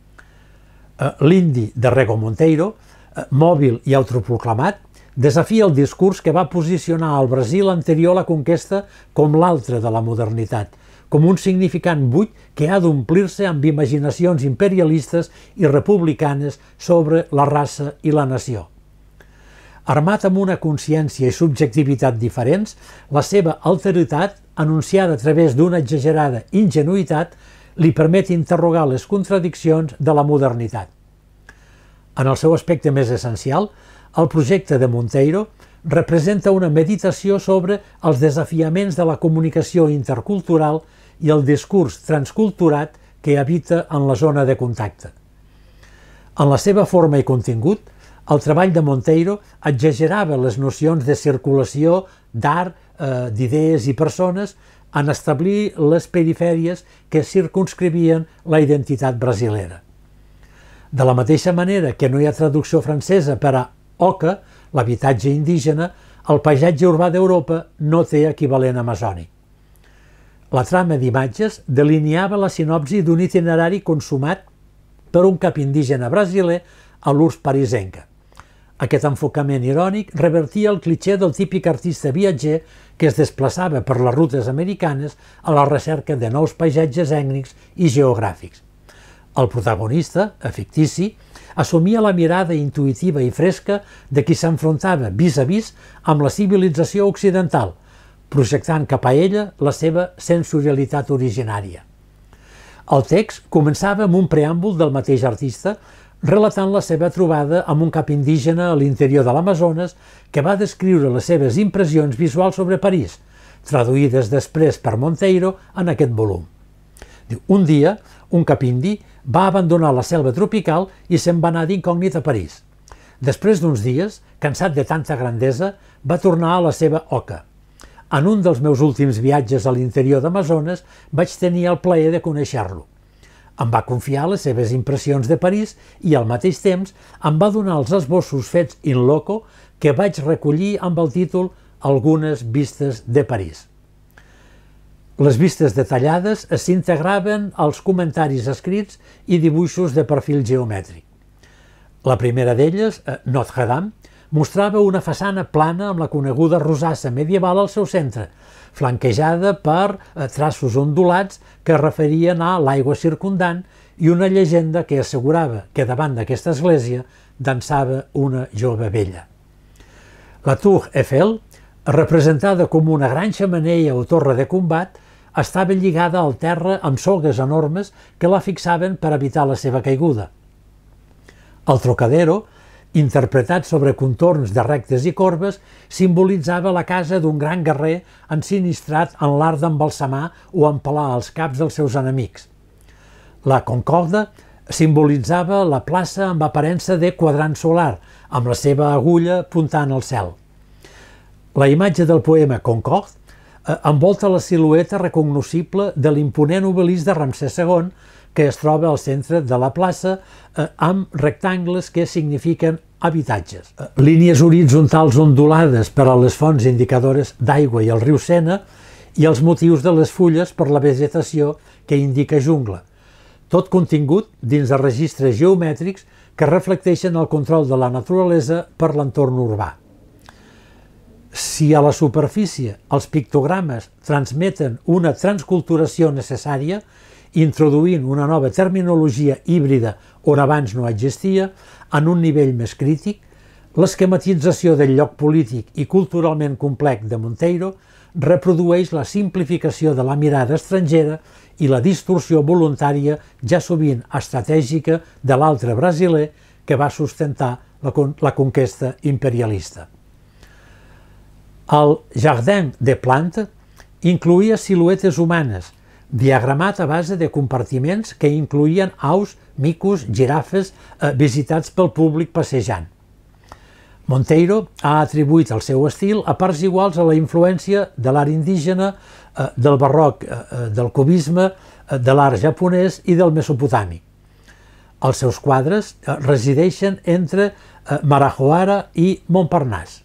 [SPEAKER 1] L'indi de Rego Monteiro, mòbil i autoproclamat, desafia el discurs que va posicionar el Brasil anterior a la conquesta com l'altre de la modernitat, com un significant buit que ha d'omplir-se amb imaginacions imperialistes i republicanes sobre la raça i la nació. Armat amb una consciència i subjectivitat diferents, la seva alteritat, anunciada a través d'una exagerada ingenuïtat, li permet interrogar les contradiccions de la modernitat. En el seu aspecte més essencial, el projecte de Monteiro representa una meditació sobre els desafiaments de la comunicació intercultural i el discurs transculturat que habita en la zona de contacte. En la seva forma i contingut, el treball de Monteiro exagerava les nocions de circulació, d'art, d'idees i persones en establir les perifèries que circumscrivien la identitat brasilera. De la mateixa manera que no hi ha traducció francesa per a oca, l'habitatge indígena, el paisatge urbà d'Europa no té equivalent amazònic. La trama d'imatges delineava la sinopsi d'un itinerari consumat per un cap indígena brasiler a l'URSS parisenca. Aquest enfocament irònic revertia el clitxé del típic artista viatger que es desplaçava per les rutes americanes a la recerca de nous paisatges ètnics i geogràfics. El protagonista, fictici, assumia la mirada intuïtiva i fresca de qui s'enfrontava vis a vis amb la civilització occidental, projectant cap a ella la seva sensorialitat originària. El text començava amb un preàmbul del mateix artista, relatant la seva trobada amb un cap indígena a l'interior de l'Amazones que va descriure les seves impressions visuals sobre París, traduïdes després per Monteiro en aquest volum. Un dia, un cap indi va abandonar la selva tropical i se'n va anar d'incògnit a París. Després d'uns dies, cansat de tanta grandesa, va tornar a la seva oca. En un dels meus últims viatges a l'interior d'Amazones vaig tenir el plaer de conèixer-lo. Em va confiar les seves impressions de París i al mateix temps em va donar els esbossos fets in loco que vaig recollir amb el títol Algunes vistes de París. Les vistes detallades s'integraven als comentaris escrits i dibuixos de perfil geomètric. La primera d'elles, Notre-Dame, mostrava una façana plana amb la coneguda rosassa medieval al seu centre, flanquejada per traços ondulats que referien a l'aigua circundant i una llegenda que assegurava que davant d'aquesta església dansava una jove vella. La Tour Eiffel, representada com una gran xemeneia o torre de combat, estava lligada al terra amb sogues enormes que la fixaven per evitar la seva caiguda. El Trocadero, interpretat sobre contorns de rectes i corbes, simbolitzava la casa d'un gran guerrer ensinistrat en l'art d'embalsamar o empalar els caps dels seus enemics. La Concorde simbolitzava la plaça amb aparença de quadrant solar, amb la seva agulla puntant al cel. La imatge del poema Concorde envolta la silueta recognoscible de l'imponent obelisc de Ramsès II, que es troba al centre de la plaça amb rectangles que signifiquen habitatges. Línies horitzontals ondulades per a les fonts indicadores d'aigua i el riu Sena i els motius de les fulles per la vegetació que indica jungla. tot contingut dins de registres geomètrics que reflecteixen el control de la naturalesa per l'entorn urbà. Si a la superfície els pictogrames transmeten una transculturació necessària, introduint una nova terminologia híbrida on abans no existia, en un nivell més crític, l'esquematització del lloc polític i culturalment complex de Monteiro reprodueix la simplificació de la mirada estrangera i la distorsió voluntària, ja sovint estratègica, de l'altre brasiler que va sustentar la conquesta imperialista. El Jardin des Plantes incloïa siluetes humanes, diagramat a base de compartiments que incloïen aus, micos, girafes, visitats pel públic passejant. Monteiro ha atribuït el seu estil a parts iguals a la influència de l'art indígena, del barroc, del cubisme, de l'art japonès i del mesopotàmic. Els seus quadres resideixen entre Marajoara i Montparnasse.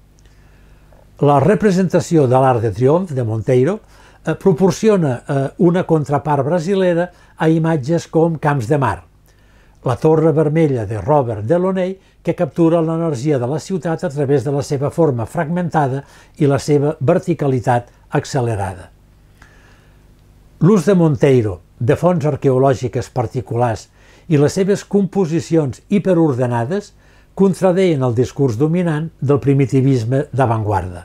[SPEAKER 1] La representació de l'Arc de Triomf de Monteiro proporciona una contrapart brasilera a imatges com Camps de Mar, la Torre Vermella de Robert Delaunay, que captura l'energia de la ciutat a través de la seva forma fragmentada i la seva verticalitat accelerada. L'ús de Monteiro de fonts arqueològiques particulars i les seves composicions hiperordenades contradeien el discurs dominant del primitivisme d'avantguarda.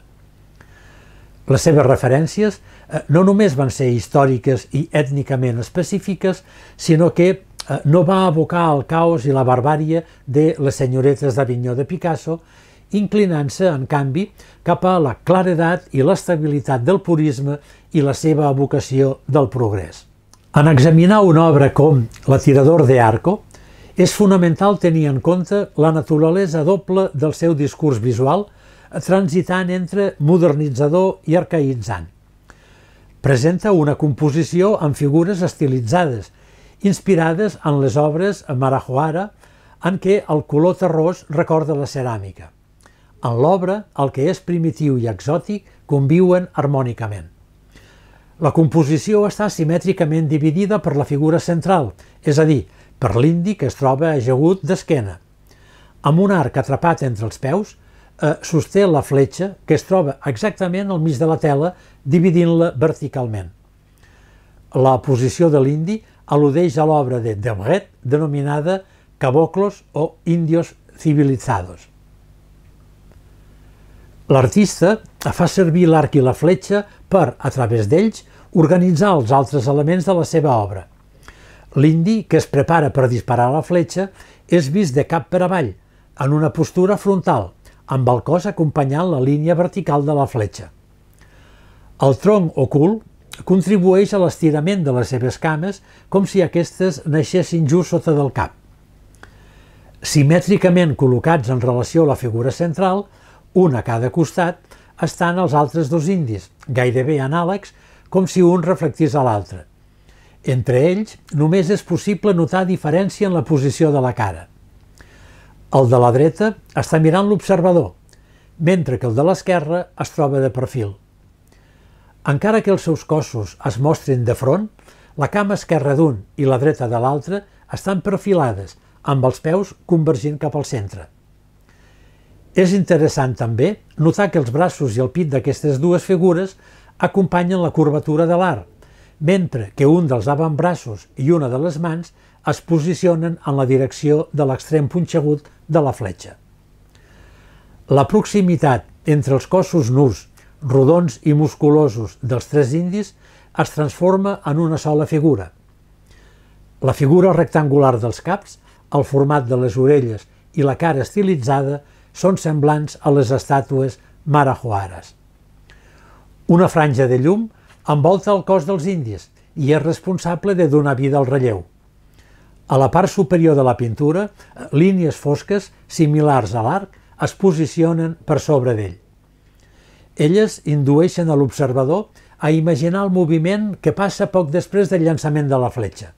[SPEAKER 1] Les seves referències no només van ser històriques i ètnicament específiques, sinó que no va abocar al caos i la barbàrie de les senyoretes d'Avinyó de Picasso, inclinant-se, en canvi, cap a la claredat i l'estabilitat del purisme i la seva evocació del progrés. En examinar una obra com L'Atirador de Arco, és fonamental tenir en compte la naturalesa doble del seu discurs visual, transitant entre modernitzador i arcaïtzant. Presenta una composició amb figures estilitzades, inspirades en les obres Marajoara, en què el color terrós recorda la ceràmica. En l'obra, el que és primitiu i exòtic conviuen harmònicament. La composició està simètricament dividida per la figura central, és a dir, per l'indi que es troba ajagut d'esquena. Amb un arc atrapat entre els peus, sosté la fletxa que es troba exactament al mig de la tela, dividint-la verticalment. La posició de l'indi al·ludeix a l'obra de Debret denominada Caboclos o Indios Civilizados. L'artista fa servir l'arc i la fletxa per, a través d'ells, organitzar els altres elements de la seva obra. L'indi, que es prepara per disparar la fletxa, és vist de cap per avall, en una postura frontal, amb el cos acompanyant la línia vertical de la fletxa. El tronc o cul contribueix a l'estirament de les seves cames com si aquestes naixessin just sota del cap. Simètricament col·locats en relació a la figura central, un a cada costat, estan els altres dos indis, gairebé anàlegs, com si un reflectís a l'altre. Entre ells, només és possible notar diferència en la posició de la cara. El de la dreta està mirant l'observador, mentre que el de l'esquerra es troba de perfil. Encara que els seus cossos es mostrin de front, la cama esquerra d'un i la dreta de l'altre estan perfilades, amb els peus convergint cap al centre. És interessant també notar que els braços i el pit d'aquestes dues figures acompanyen la curvatura de l'arc, mentre que un dels avantbraços i una de les mans es posicionen en la direcció de l'extrem punxegut de la fletxa. La proximitat entre els cossos nus, rodons i musculosos dels tres indis es transforma en una sola figura. La figura rectangular dels caps, el format de les orelles i la cara estilitzada són semblants a les estàtues marajoares. Una franja de llum envolta el cos dels indis i és responsable de donar vida al relleu. A la part superior de la pintura, línies fosques similars a l'arc es posicionen per sobre d'ell. Elles indueixen a l'observador a imaginar el moviment que passa poc després del llançament de la fletxa.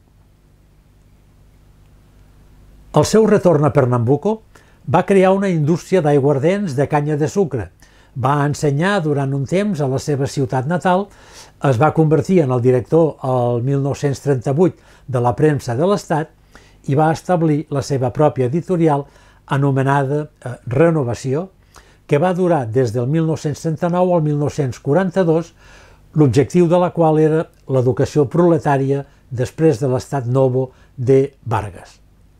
[SPEAKER 1] Al seu retorn a Pernambuco, va crear una indústria d'aiguardents de canya de sucre, Va ensenyar durant un temps a la seva ciutat natal, es va convertir en el director el 1938 de la premsa de l'Estat i va establir la seva pròpia editorial anomenada Renovació, que va durar des del 1939 al 1942, l'objectiu de la qual era l'educació proletària després de l'Estat Novo de Vargas.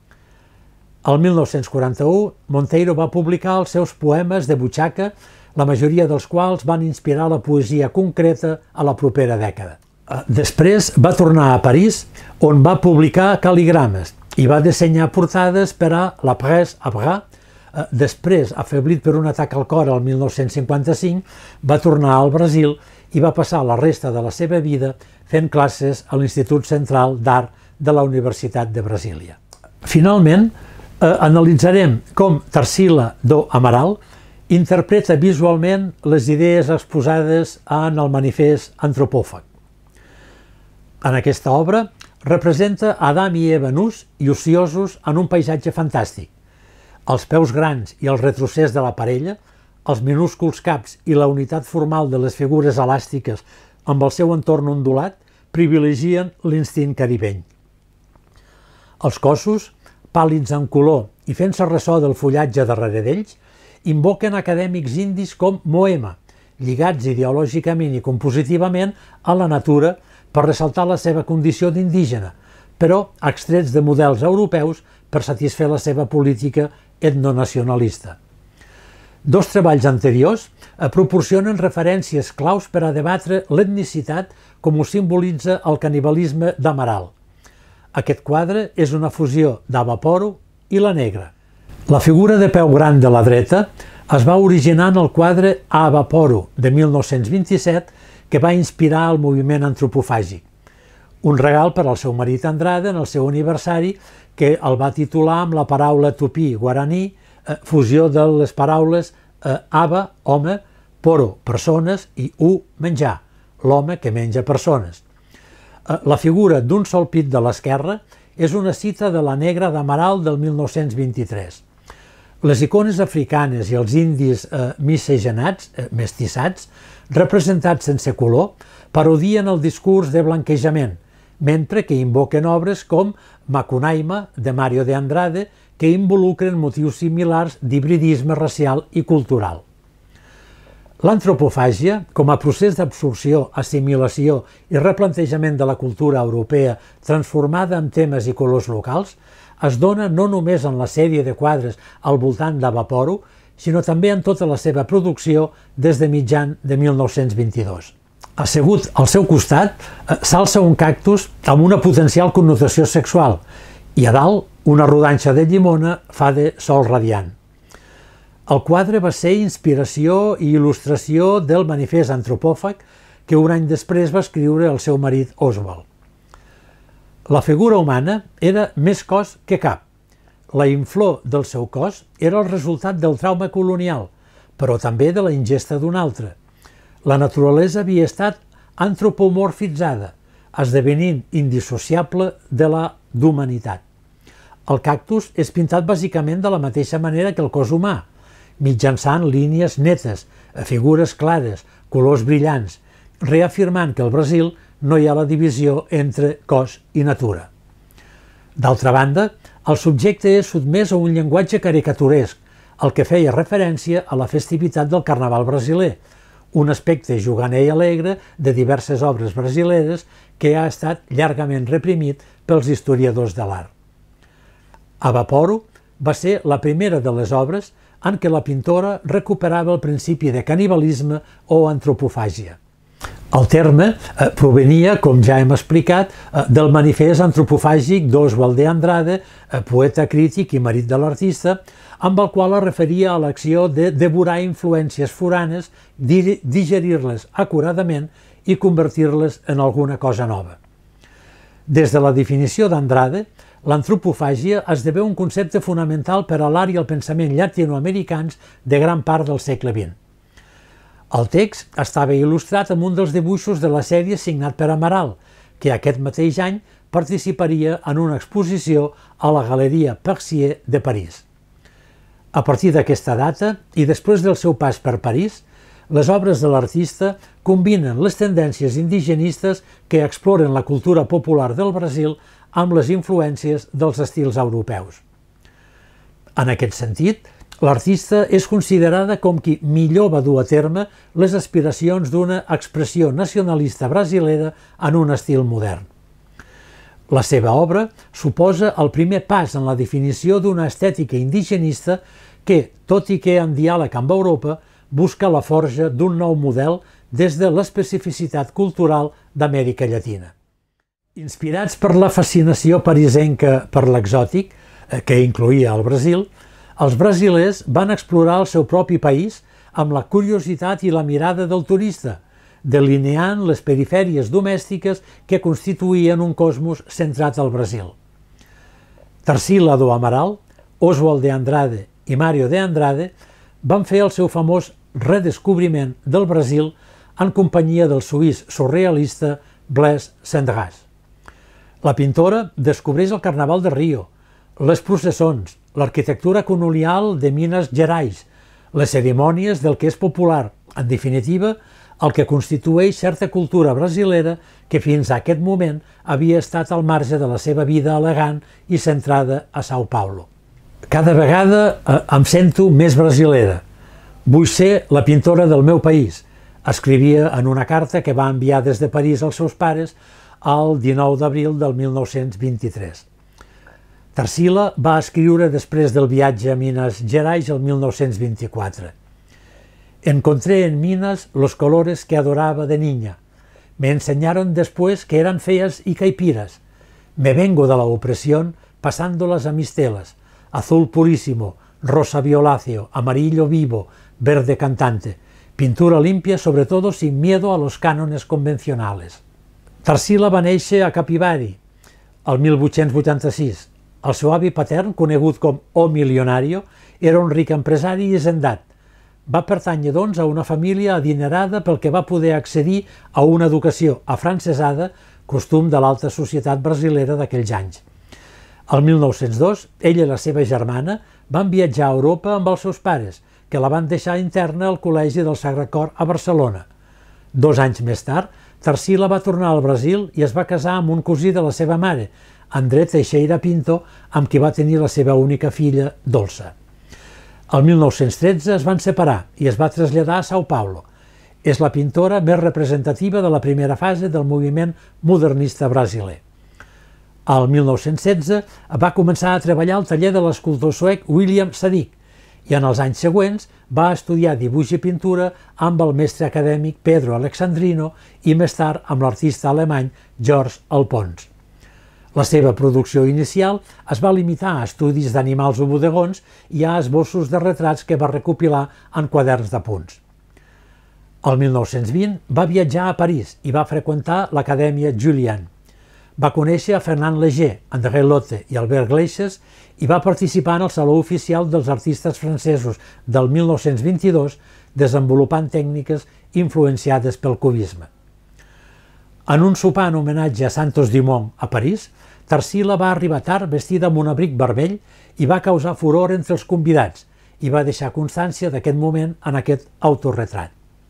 [SPEAKER 1] El 1941, Monteiro va publicar els seus poemes de butxaca, la majoria dels quals van inspirar la poesia concreta a la propera dècada. Després va tornar a París, on va publicar cal·ligrames i va dissenyar portades per a La Presse à Bras. Després, afeblit per un atac al cor el 1955, va tornar al Brasil i va passar la resta de la seva vida fent classes a l'Institut Central d'Art de la Universitat de Brasília. Finalment, analitzarem com Tarsila do Amaral interpreta visualment les idees exposades en el manifest antropòfag. En aquesta obra representa Adam i Eva nus i ociosos en un paisatge fantàstic. Els peus grans i el retrocés de la parella, els minúsculs caps i la unitat formal de les figures elàstiques amb el seu entorn ondulat privilegien l'instint caribeny. Els cossos, pàl·lids en color i fent-se ressò del fullatge darrere d'ells, invoquen acadèmics indis com Moema, lligats ideològicament i compositivament a la natura per ressaltar la seva condició d'indígena, però extrets de models europeus per satisfer la seva política etnonacionalista. Dos treballs anteriors proporcionen referències claus per a debatre l'etnicitat com ho simbolitza el canibalisme d'Amaral. Aquest quadre és una fusió d'Avaporo i la Negra. La figura de peu gran de la dreta es va originar en el quadre Avaporo de 1927 que va inspirar el moviment antropofàgic. Un regal per al seu marit Andrade en el seu aniversari que el va titular amb la paraula tupí-guaraní, fusió de les paraules ava, home, poro, persones, i menjar, l'home que menja persones. La figura d'un sol pit de l'esquerra és una cita de la Negra d'Amaral del 1923. Les icones africanes i els indis miscegenats, mestissats, representats sense color, parodien el discurs de blanquejament, mentre que invoquen obres com Macunaíma, de Mário de Andrade, que involucren motius similars d'hibridisme racial i cultural. L'antropofàgia, com a procés d'absorció, assimilació i replantejament de la cultura europea transformada en temes i colors locals, es dona no només en la sèrie de quadres al voltant d'Avaporo, sinó també en tota la seva producció des de mitjan de 1922. Assegut al seu costat s'alça un cactus amb una potencial connotació sexual i a dalt una rodanxa de llimona fa de sol radiant. El quadre va ser inspiració i il·lustració del manifest antropòfag que un any després va escriure el seu marit Oswald. La figura humana era més cos que cap. La inflor del seu cos era el resultat del trauma colonial, però també de la ingesta d'un altre. La naturalesa havia estat antropomorfitzada, esdevenint indissociable de la d'humanitat. El cactus és pintat bàsicament de la mateixa manera que el cos humà, mitjançant línies netes, figures clares, colors brillants, reafirmant que al Brasil no hi ha la divisió entre cos i natura. D'altra banda, el subjecte és sotmès a un llenguatge caricaturesc, el que feia referència a la festivitat del Carnaval brasiler, un aspecte juganer i alegre de diverses obres brasileres que ha estat llargament reprimit pels historiadors de l'art. Avaporo va ser la primera de les obres en què la pintora recuperava el principi de canibalisme o antropofàgia. El terme provenia, com ja hem explicat, del manifest antropofàgic d'Oswald de Andrade, poeta crític i marit de l'artista, amb el qual es referia a l'acció de devorar influències foranes, digerir-les acuradament i convertir-les en alguna cosa nova. Des de la definició d'Andrade, l'antropofàgia esdevé un concepte fonamental per a l'art i el pensament llatinoamericans de gran part del segle XX. El text estava il·lustrat amb un dels dibuixos de la sèrie signat per Amaral, que aquest mateix any participaria en una exposició a la Galeria Percier de París. A partir d'aquesta data, i després del seu pas per París, les obres de l'artista combinen les tendències indigenistes que exploren la cultura popular del Brasil amb les influències dels estils europeus. En aquest sentit, l'artista és considerada com qui millor va dur a terme les aspiracions d'una expressió nacionalista brasilera en un estil modern. La seva obra suposa el primer pas en la definició d'una estètica indigenista que, tot i que en diàleg amb Europa, busca la forja d'un nou model des de l'especificitat cultural d'Amèrica Llatina. Inspirats per la fascinació parisenca per l'exòtic, que incloïa el Brasil, els brasilers van explorar el seu propi país amb la curiositat i la mirada del turista, delineant les perifèries domèstiques que constituïen un cosmos centrat al Brasil. Tarsila do Amaral, Oswald de Andrade i Mário de Andrade van fer el seu famós redescobriment del Brasil en companyia del suís surrealista Blaise Cendrars. La pintora descobreix el Carnaval de Rio, les processons, l'arquitectura colonial de Minas Gerais, les cerimònies del que és popular, en definitiva, el que constitueix certa cultura brasilera que fins a aquest moment havia estat al marge de la seva vida elegant i centrada a São Paulo. Cada vegada em sento més brasilera. Vull ser la pintora del meu país, escrivia en una carta que va enviar des de París als seus pares el 19 d'abril del 1923. Tarsila va escriure després del viatge a Minas Gerais el 1924. Encontré en Minas los colores que adoraba de niña. Me enseñaron después que eran feas y caipiras. Me vengo de la opresión pasándolas a mis telas. Azul purísimo, rosa violáceo, amarillo vivo, verde cantante. Pintura limpia, sobre todo sin miedo a los cánones convencionales. Tarsila va néixer a Capivari, el 1886. El seu avi patern, conegut com O Milionario, era un ric empresari i hisendat. Va pertànyer, doncs, a una família adinerada pel que va poder accedir a una educació afrancesada, costum de l'alta societat brasilera d'aquells anys. El 1902, ella i la seva germana van viatjar a Europa amb els seus pares, que la van deixar interna al Col·legi del Sagre Cor a Barcelona. 2 anys més tard, Tarsila va tornar al Brasil i es va casar amb un cosí de la seva mare, André Teixeira Pinto, amb qui va tenir la seva única filla, Dolça. El 1913 es van separar i es va traslladar a São Paulo. És la pintora més representativa de la primera fase del moviment modernista brasiler. El 1916 va començar a treballar al taller de l'escultor suec William Zadig i en els anys següents va estudiar dibuix i pintura amb el mestre acadèmic Pedro Alexandrino i més tard amb l'artista alemany George Alpons. La seva producció inicial es va limitar a estudis d'animals o bodegons i a esbossos de retrats que va recopilar en quaderns d'apunts. El 1920 va viatjar a París i va freqüentar l'Acadèmia Julian. Va conèixer a Fernand Léger, André Lotte i Albert Gleizes i va participar en el Saló Oficial dels Artistes Francesos del 1922, desenvolupant tècniques influenciades pel cubisme. En un sopar en homenatge a Santos Dumont a París, Tarsila va arribar tard vestida amb un abric vermell i va causar furor entre els convidats i va deixar constància d'aquest moment en aquest autorretrat.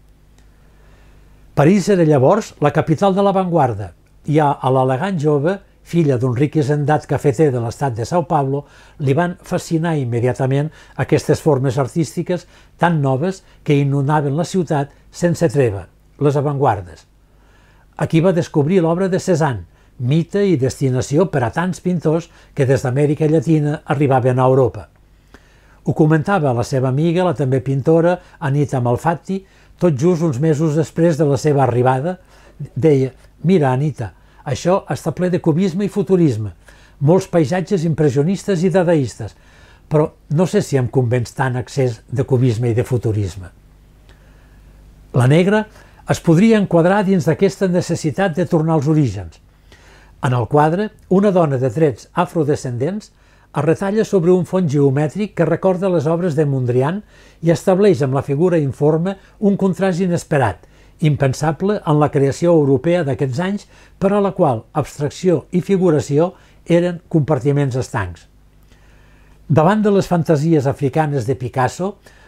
[SPEAKER 1] París era llavors la capital de l'avantguarda i a l'elegant jove, filla d'un ric hisendat cafeter de l'estat de São Paulo, li van fascinar immediatament aquestes formes artístiques tan noves que inundaven la ciutat sense treva, les avantguardes. Aquí va descobrir l'obra de Cézanne, mite i destinació per a tants pintors que des d'Amèrica Llatina arribaven a Europa. Ho comentava la seva amiga, la també pintora Anita Malfatti, tot just uns mesos després de la seva arribada. Deia: «Mira, Anita, això està ple de cubisme i futurisme, molts paisatges impressionistes i dadaistes, però no sé si em convenç tant excés de cubisme i de futurisme». La negra es podria enquadrar dins d'aquesta necessitat de tornar als orígens. En el quadre, una dona de trets afrodescendents es retalla sobre un fons geomètric que recorda les obres de Mondrian i estableix amb la figura informe un contrast inesperat, impensable en la creació europea d'aquests anys, per a la qual abstracció i figuració eren compartiments estancs. Davant de les fantasies africanes de Picasso,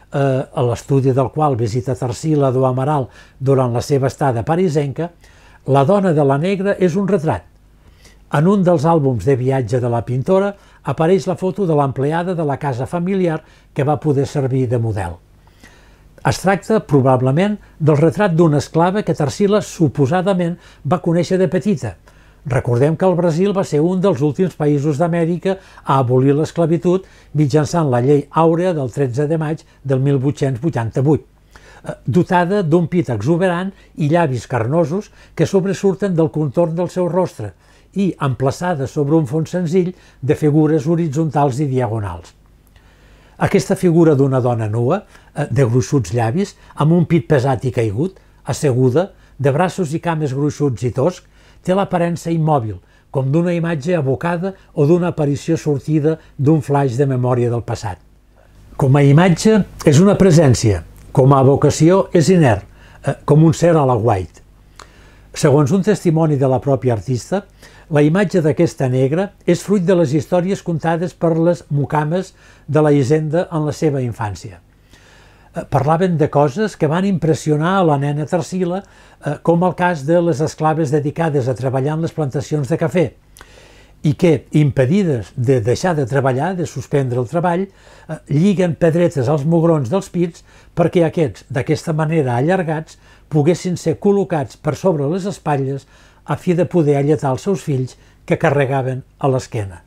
[SPEAKER 1] a l'estudi del qual visita Tarsila do Amaral durant la seva estada parisenca, La dona de la negra és un retrat. En un dels àlbums de viatge de la pintora apareix la foto de l'empleada de la casa familiar que va poder servir de model. Es tracta, probablement, del retrat d'una esclava que Tarsila suposadament va conèixer de petita. Recordem que el Brasil va ser un dels últims països d'Amèrica a abolir l'esclavitud mitjançant la llei àurea del 13 de maig del 1888, dotada d'un pit exuberant i llavis carnosos que sobresurten del contorn del seu rostre i emplaçada sobre un fons senzill de figures horitzontals i diagonals. Aquesta figura d'una dona nua, de gruixuts llavis, amb un pit pesat i caigut, asseguda, de braços i cames gruixuts i toscs, té l'aparença immòbil, com d'una imatge abocada o d'una aparició sortida d'un flaix de memòria del passat. Com a imatge és una presència, com a evocació és inert, com un ser a la White. Segons un testimoni de la pròpia artista, la imatge d'aquesta negra és fruit de les històries contades per les mucames de la hisenda en la seva infància. Parlaven de coses que van impressionar a la nena Tarsila, com el cas de les esclaves dedicades a treballar en les plantacions de cafè, i que, impedides de deixar de treballar, de suspendre el treball, lliguen pedretes als mugrons dels pits perquè aquests, d'aquesta manera allargats, poguessin ser col·locats per sobre les espatlles a fi de poder alletar els seus fills que carregaven a l'esquena.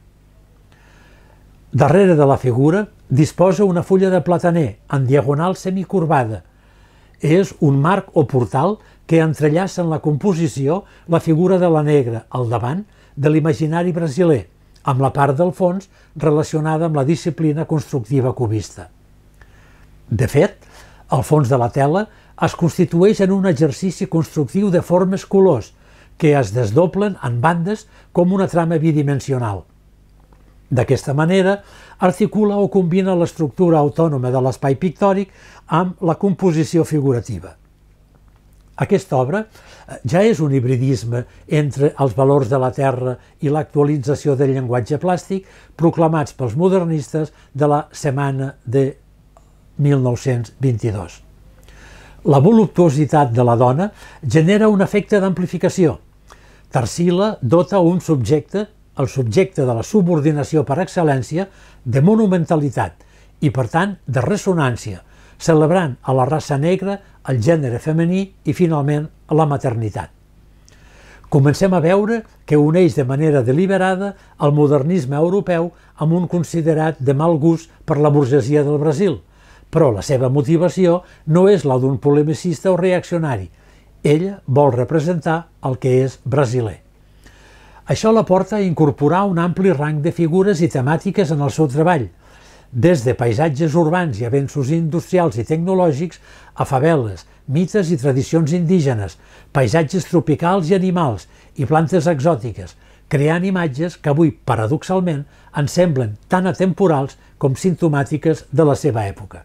[SPEAKER 1] Darrere de la figura disposa una fulla de plataner en diagonal semicorbada. És un marc o portal que entrellaça en la composició la figura de la negra al davant de l'imaginari brasiler, amb la part del fons relacionada amb la disciplina constructiva cubista. De fet, el fons de la tela es constitueix en un exercici constructiu de formes colors que es desdoblen en bandes com una trama bidimensional. D'aquesta manera, articula o combina l'estructura autònoma de l'espai pictòric amb la composició figurativa. Aquesta obra ja és un hibridisme entre els valors de la terra i l'actualització del llenguatge plàstic proclamats pels modernistes de la Setmana de 1922. La voluptuositat de la dona genera un efecte d'amplificació. Tarsila dota un subjecte, el subjecte de la subordinació per excel·lència, de monumentalitat i, per tant, de ressonància, celebrant a la raça negra, el gènere femení i, finalment, la maternitat. Comencem a veure que uneix de manera deliberada el modernisme europeu amb un considerat de mal gust per la burgesia del Brasil, però la seva motivació no és la d'un polemicista o reaccionari. Ella vol representar el que és brasiler. Això la porta a incorporar un ampli rang de figures i temàtiques en el seu treball, des de paisatges urbans i avenços industrials i tecnològics a faveles, mites i tradicions indígenes, paisatges tropicals i animals i plantes exòtiques, creant imatges que avui, paradoxalment, ens semblen tan atemporals com simptomàtiques de la seva època.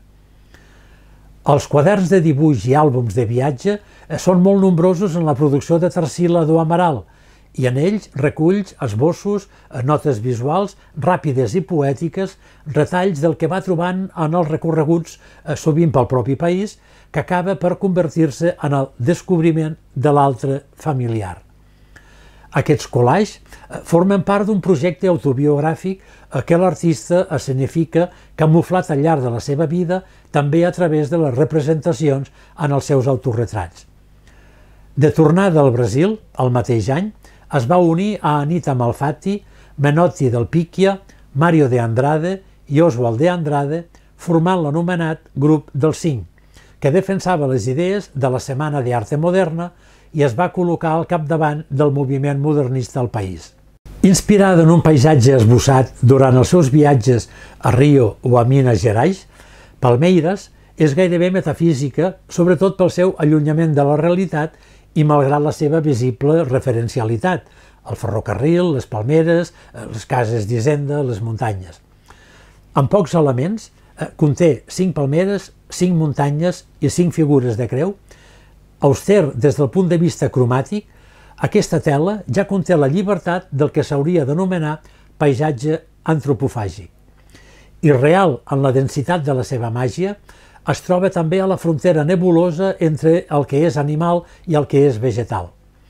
[SPEAKER 1] Els quaderns de dibuix i àlbums de viatge són molt nombrosos en la producció de Tarsila do Amaral, i en ells reculls esbossos, notes visuals, ràpides i poètiques, retalls del que va trobant en els recorreguts, sovint pel propi país, que acaba per convertir-se en el descobriment de l'altre familiar. Aquests collages formen part d'un projecte autobiogràfic que l'artista escenifica camuflat al llarg de la seva vida també a través de les representacions en els seus autorretrats. De tornada al Brasil, el mateix any, es va unir a Anita Malfatti, Menotti del Picchia, Mario de Andrade i Oswald de Andrade, formant l'anomenat Grup dels Cinc, que defensava les idees de la Setmana de Arte Moderna i es va col·locar al capdavant del moviment modernista al país. Inspirada en un paisatge esbossat durant els seus viatges a Rio o a Minas Gerais, Palmeiras és gairebé metafísica, sobretot pel seu allunyament de la realitat i malgrat la seva visible referencialitat, el ferrocarril, les palmeres, les cases d'hisenda, les muntanyes. Amb pocs elements, conté 5 palmeres, 5 muntanyes i 5 figures de creu. Auster des del punt de vista cromàtic, aquesta tela ja conté la llibertat del que s'hauria d'anomenar paisatge antropofàgic. Irreal en la densitat de la seva màgia, es troba també a la frontera nebulosa entre el que és animal i el que és vegetal.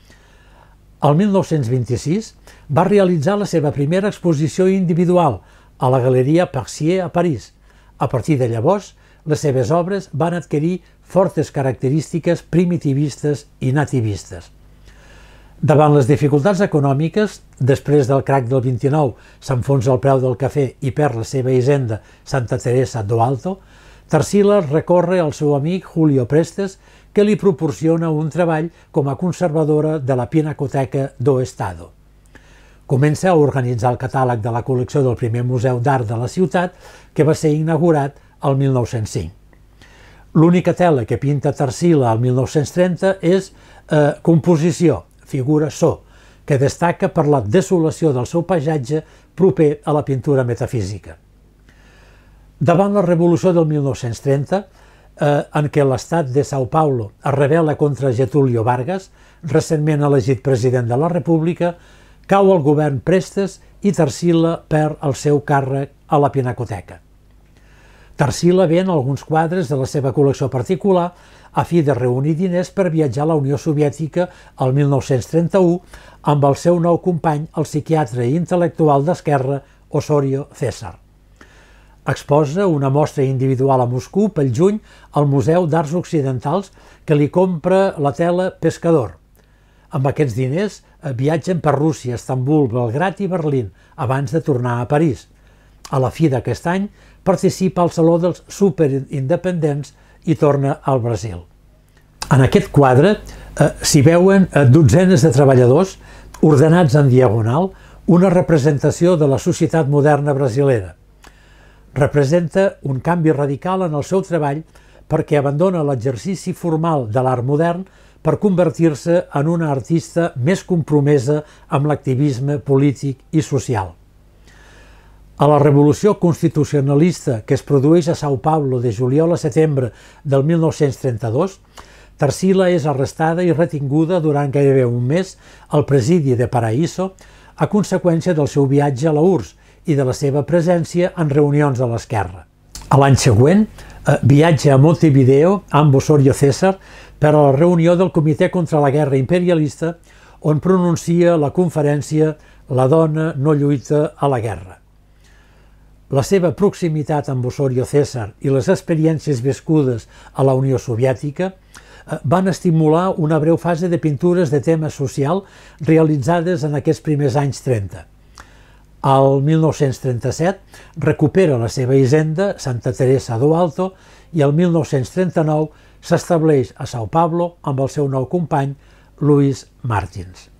[SPEAKER 1] El 1926 va realitzar la seva primera exposició individual a la Galeria Parcier a París. A partir de llavors, les seves obres van adquirir fortes característiques primitivistes i nativistes. Davant les dificultats econòmiques, després del crac del 29 s'enfonsa el preu del cafè i perd la seva hisenda Santa Teresa do Alto, Tarsila recorre al seu amic Julio Prestes, que li proporciona un treball com a conservadora de la Pinacoteca do Estado. Comença a organitzar el catàleg de la col·lecció del primer museu d'art de la ciutat, que va ser inaugurat el 1905. L'única tela que pinta Tarsila el 1930 és composició, figura so, que destaca per la desolació del seu paisatge proper a la pintura metafísica. Davant la revolució del 1930, en què l'estat de São Paulo es rebel·la contra Getúlio Vargas, recentment elegit president de la República, cau el govern Prestes i Tarsila perd el seu càrrec a la Pinacoteca. Tarsila ven alguns quadres de la seva col·lecció particular a fi de reunir diners per viatjar a la Unió Soviètica el 1931 amb el seu nou company, el psiquiatre i intel·lectual d'esquerra Osorio César. Exposa una mostra individual a Moscou pel juny al Museu d'Arts Occidentals, que li compra la tela Pescador. Amb aquests diners viatgen per Rússia, Estambul, Belgrad i Berlín abans de tornar a París. A la fi d'aquest any participa al Saló dels Superindependents i torna al Brasil. En aquest quadre s'hi veuen dotzenes de treballadors ordenats en diagonal, una representació de la societat moderna brasilera. Representa un canvi radical en el seu treball perquè abandona l'exercici formal de l'art modern per convertir-se en una artista més compromesa amb l'activisme polític i social. A la revolució constitucionalista que es produeix a São Paulo de juliol a setembre del 1932, Tarsila és arrestada i retinguda durant gairebé un mes al presidi de Paraíso a conseqüència del seu viatge a la URSS i de la seva presència en reunions de l'esquerra. A l'any següent, viatja a Montevideo amb Osorio César per a la reunió del Comitè contra la Guerra Imperialista, on pronuncia la conferència La dona no lluita a la guerra. La seva proximitat amb Osorio César i les experiències viscudes a la Unió Soviètica van estimular una breu fase de pintures de tema social realitzades en aquests primers anys 30. Al 1937 recupera la seva hisenda Santa Teresa do Alto i el 1939 s'estableix a São Paulo amb el seu nou company Luis Martins.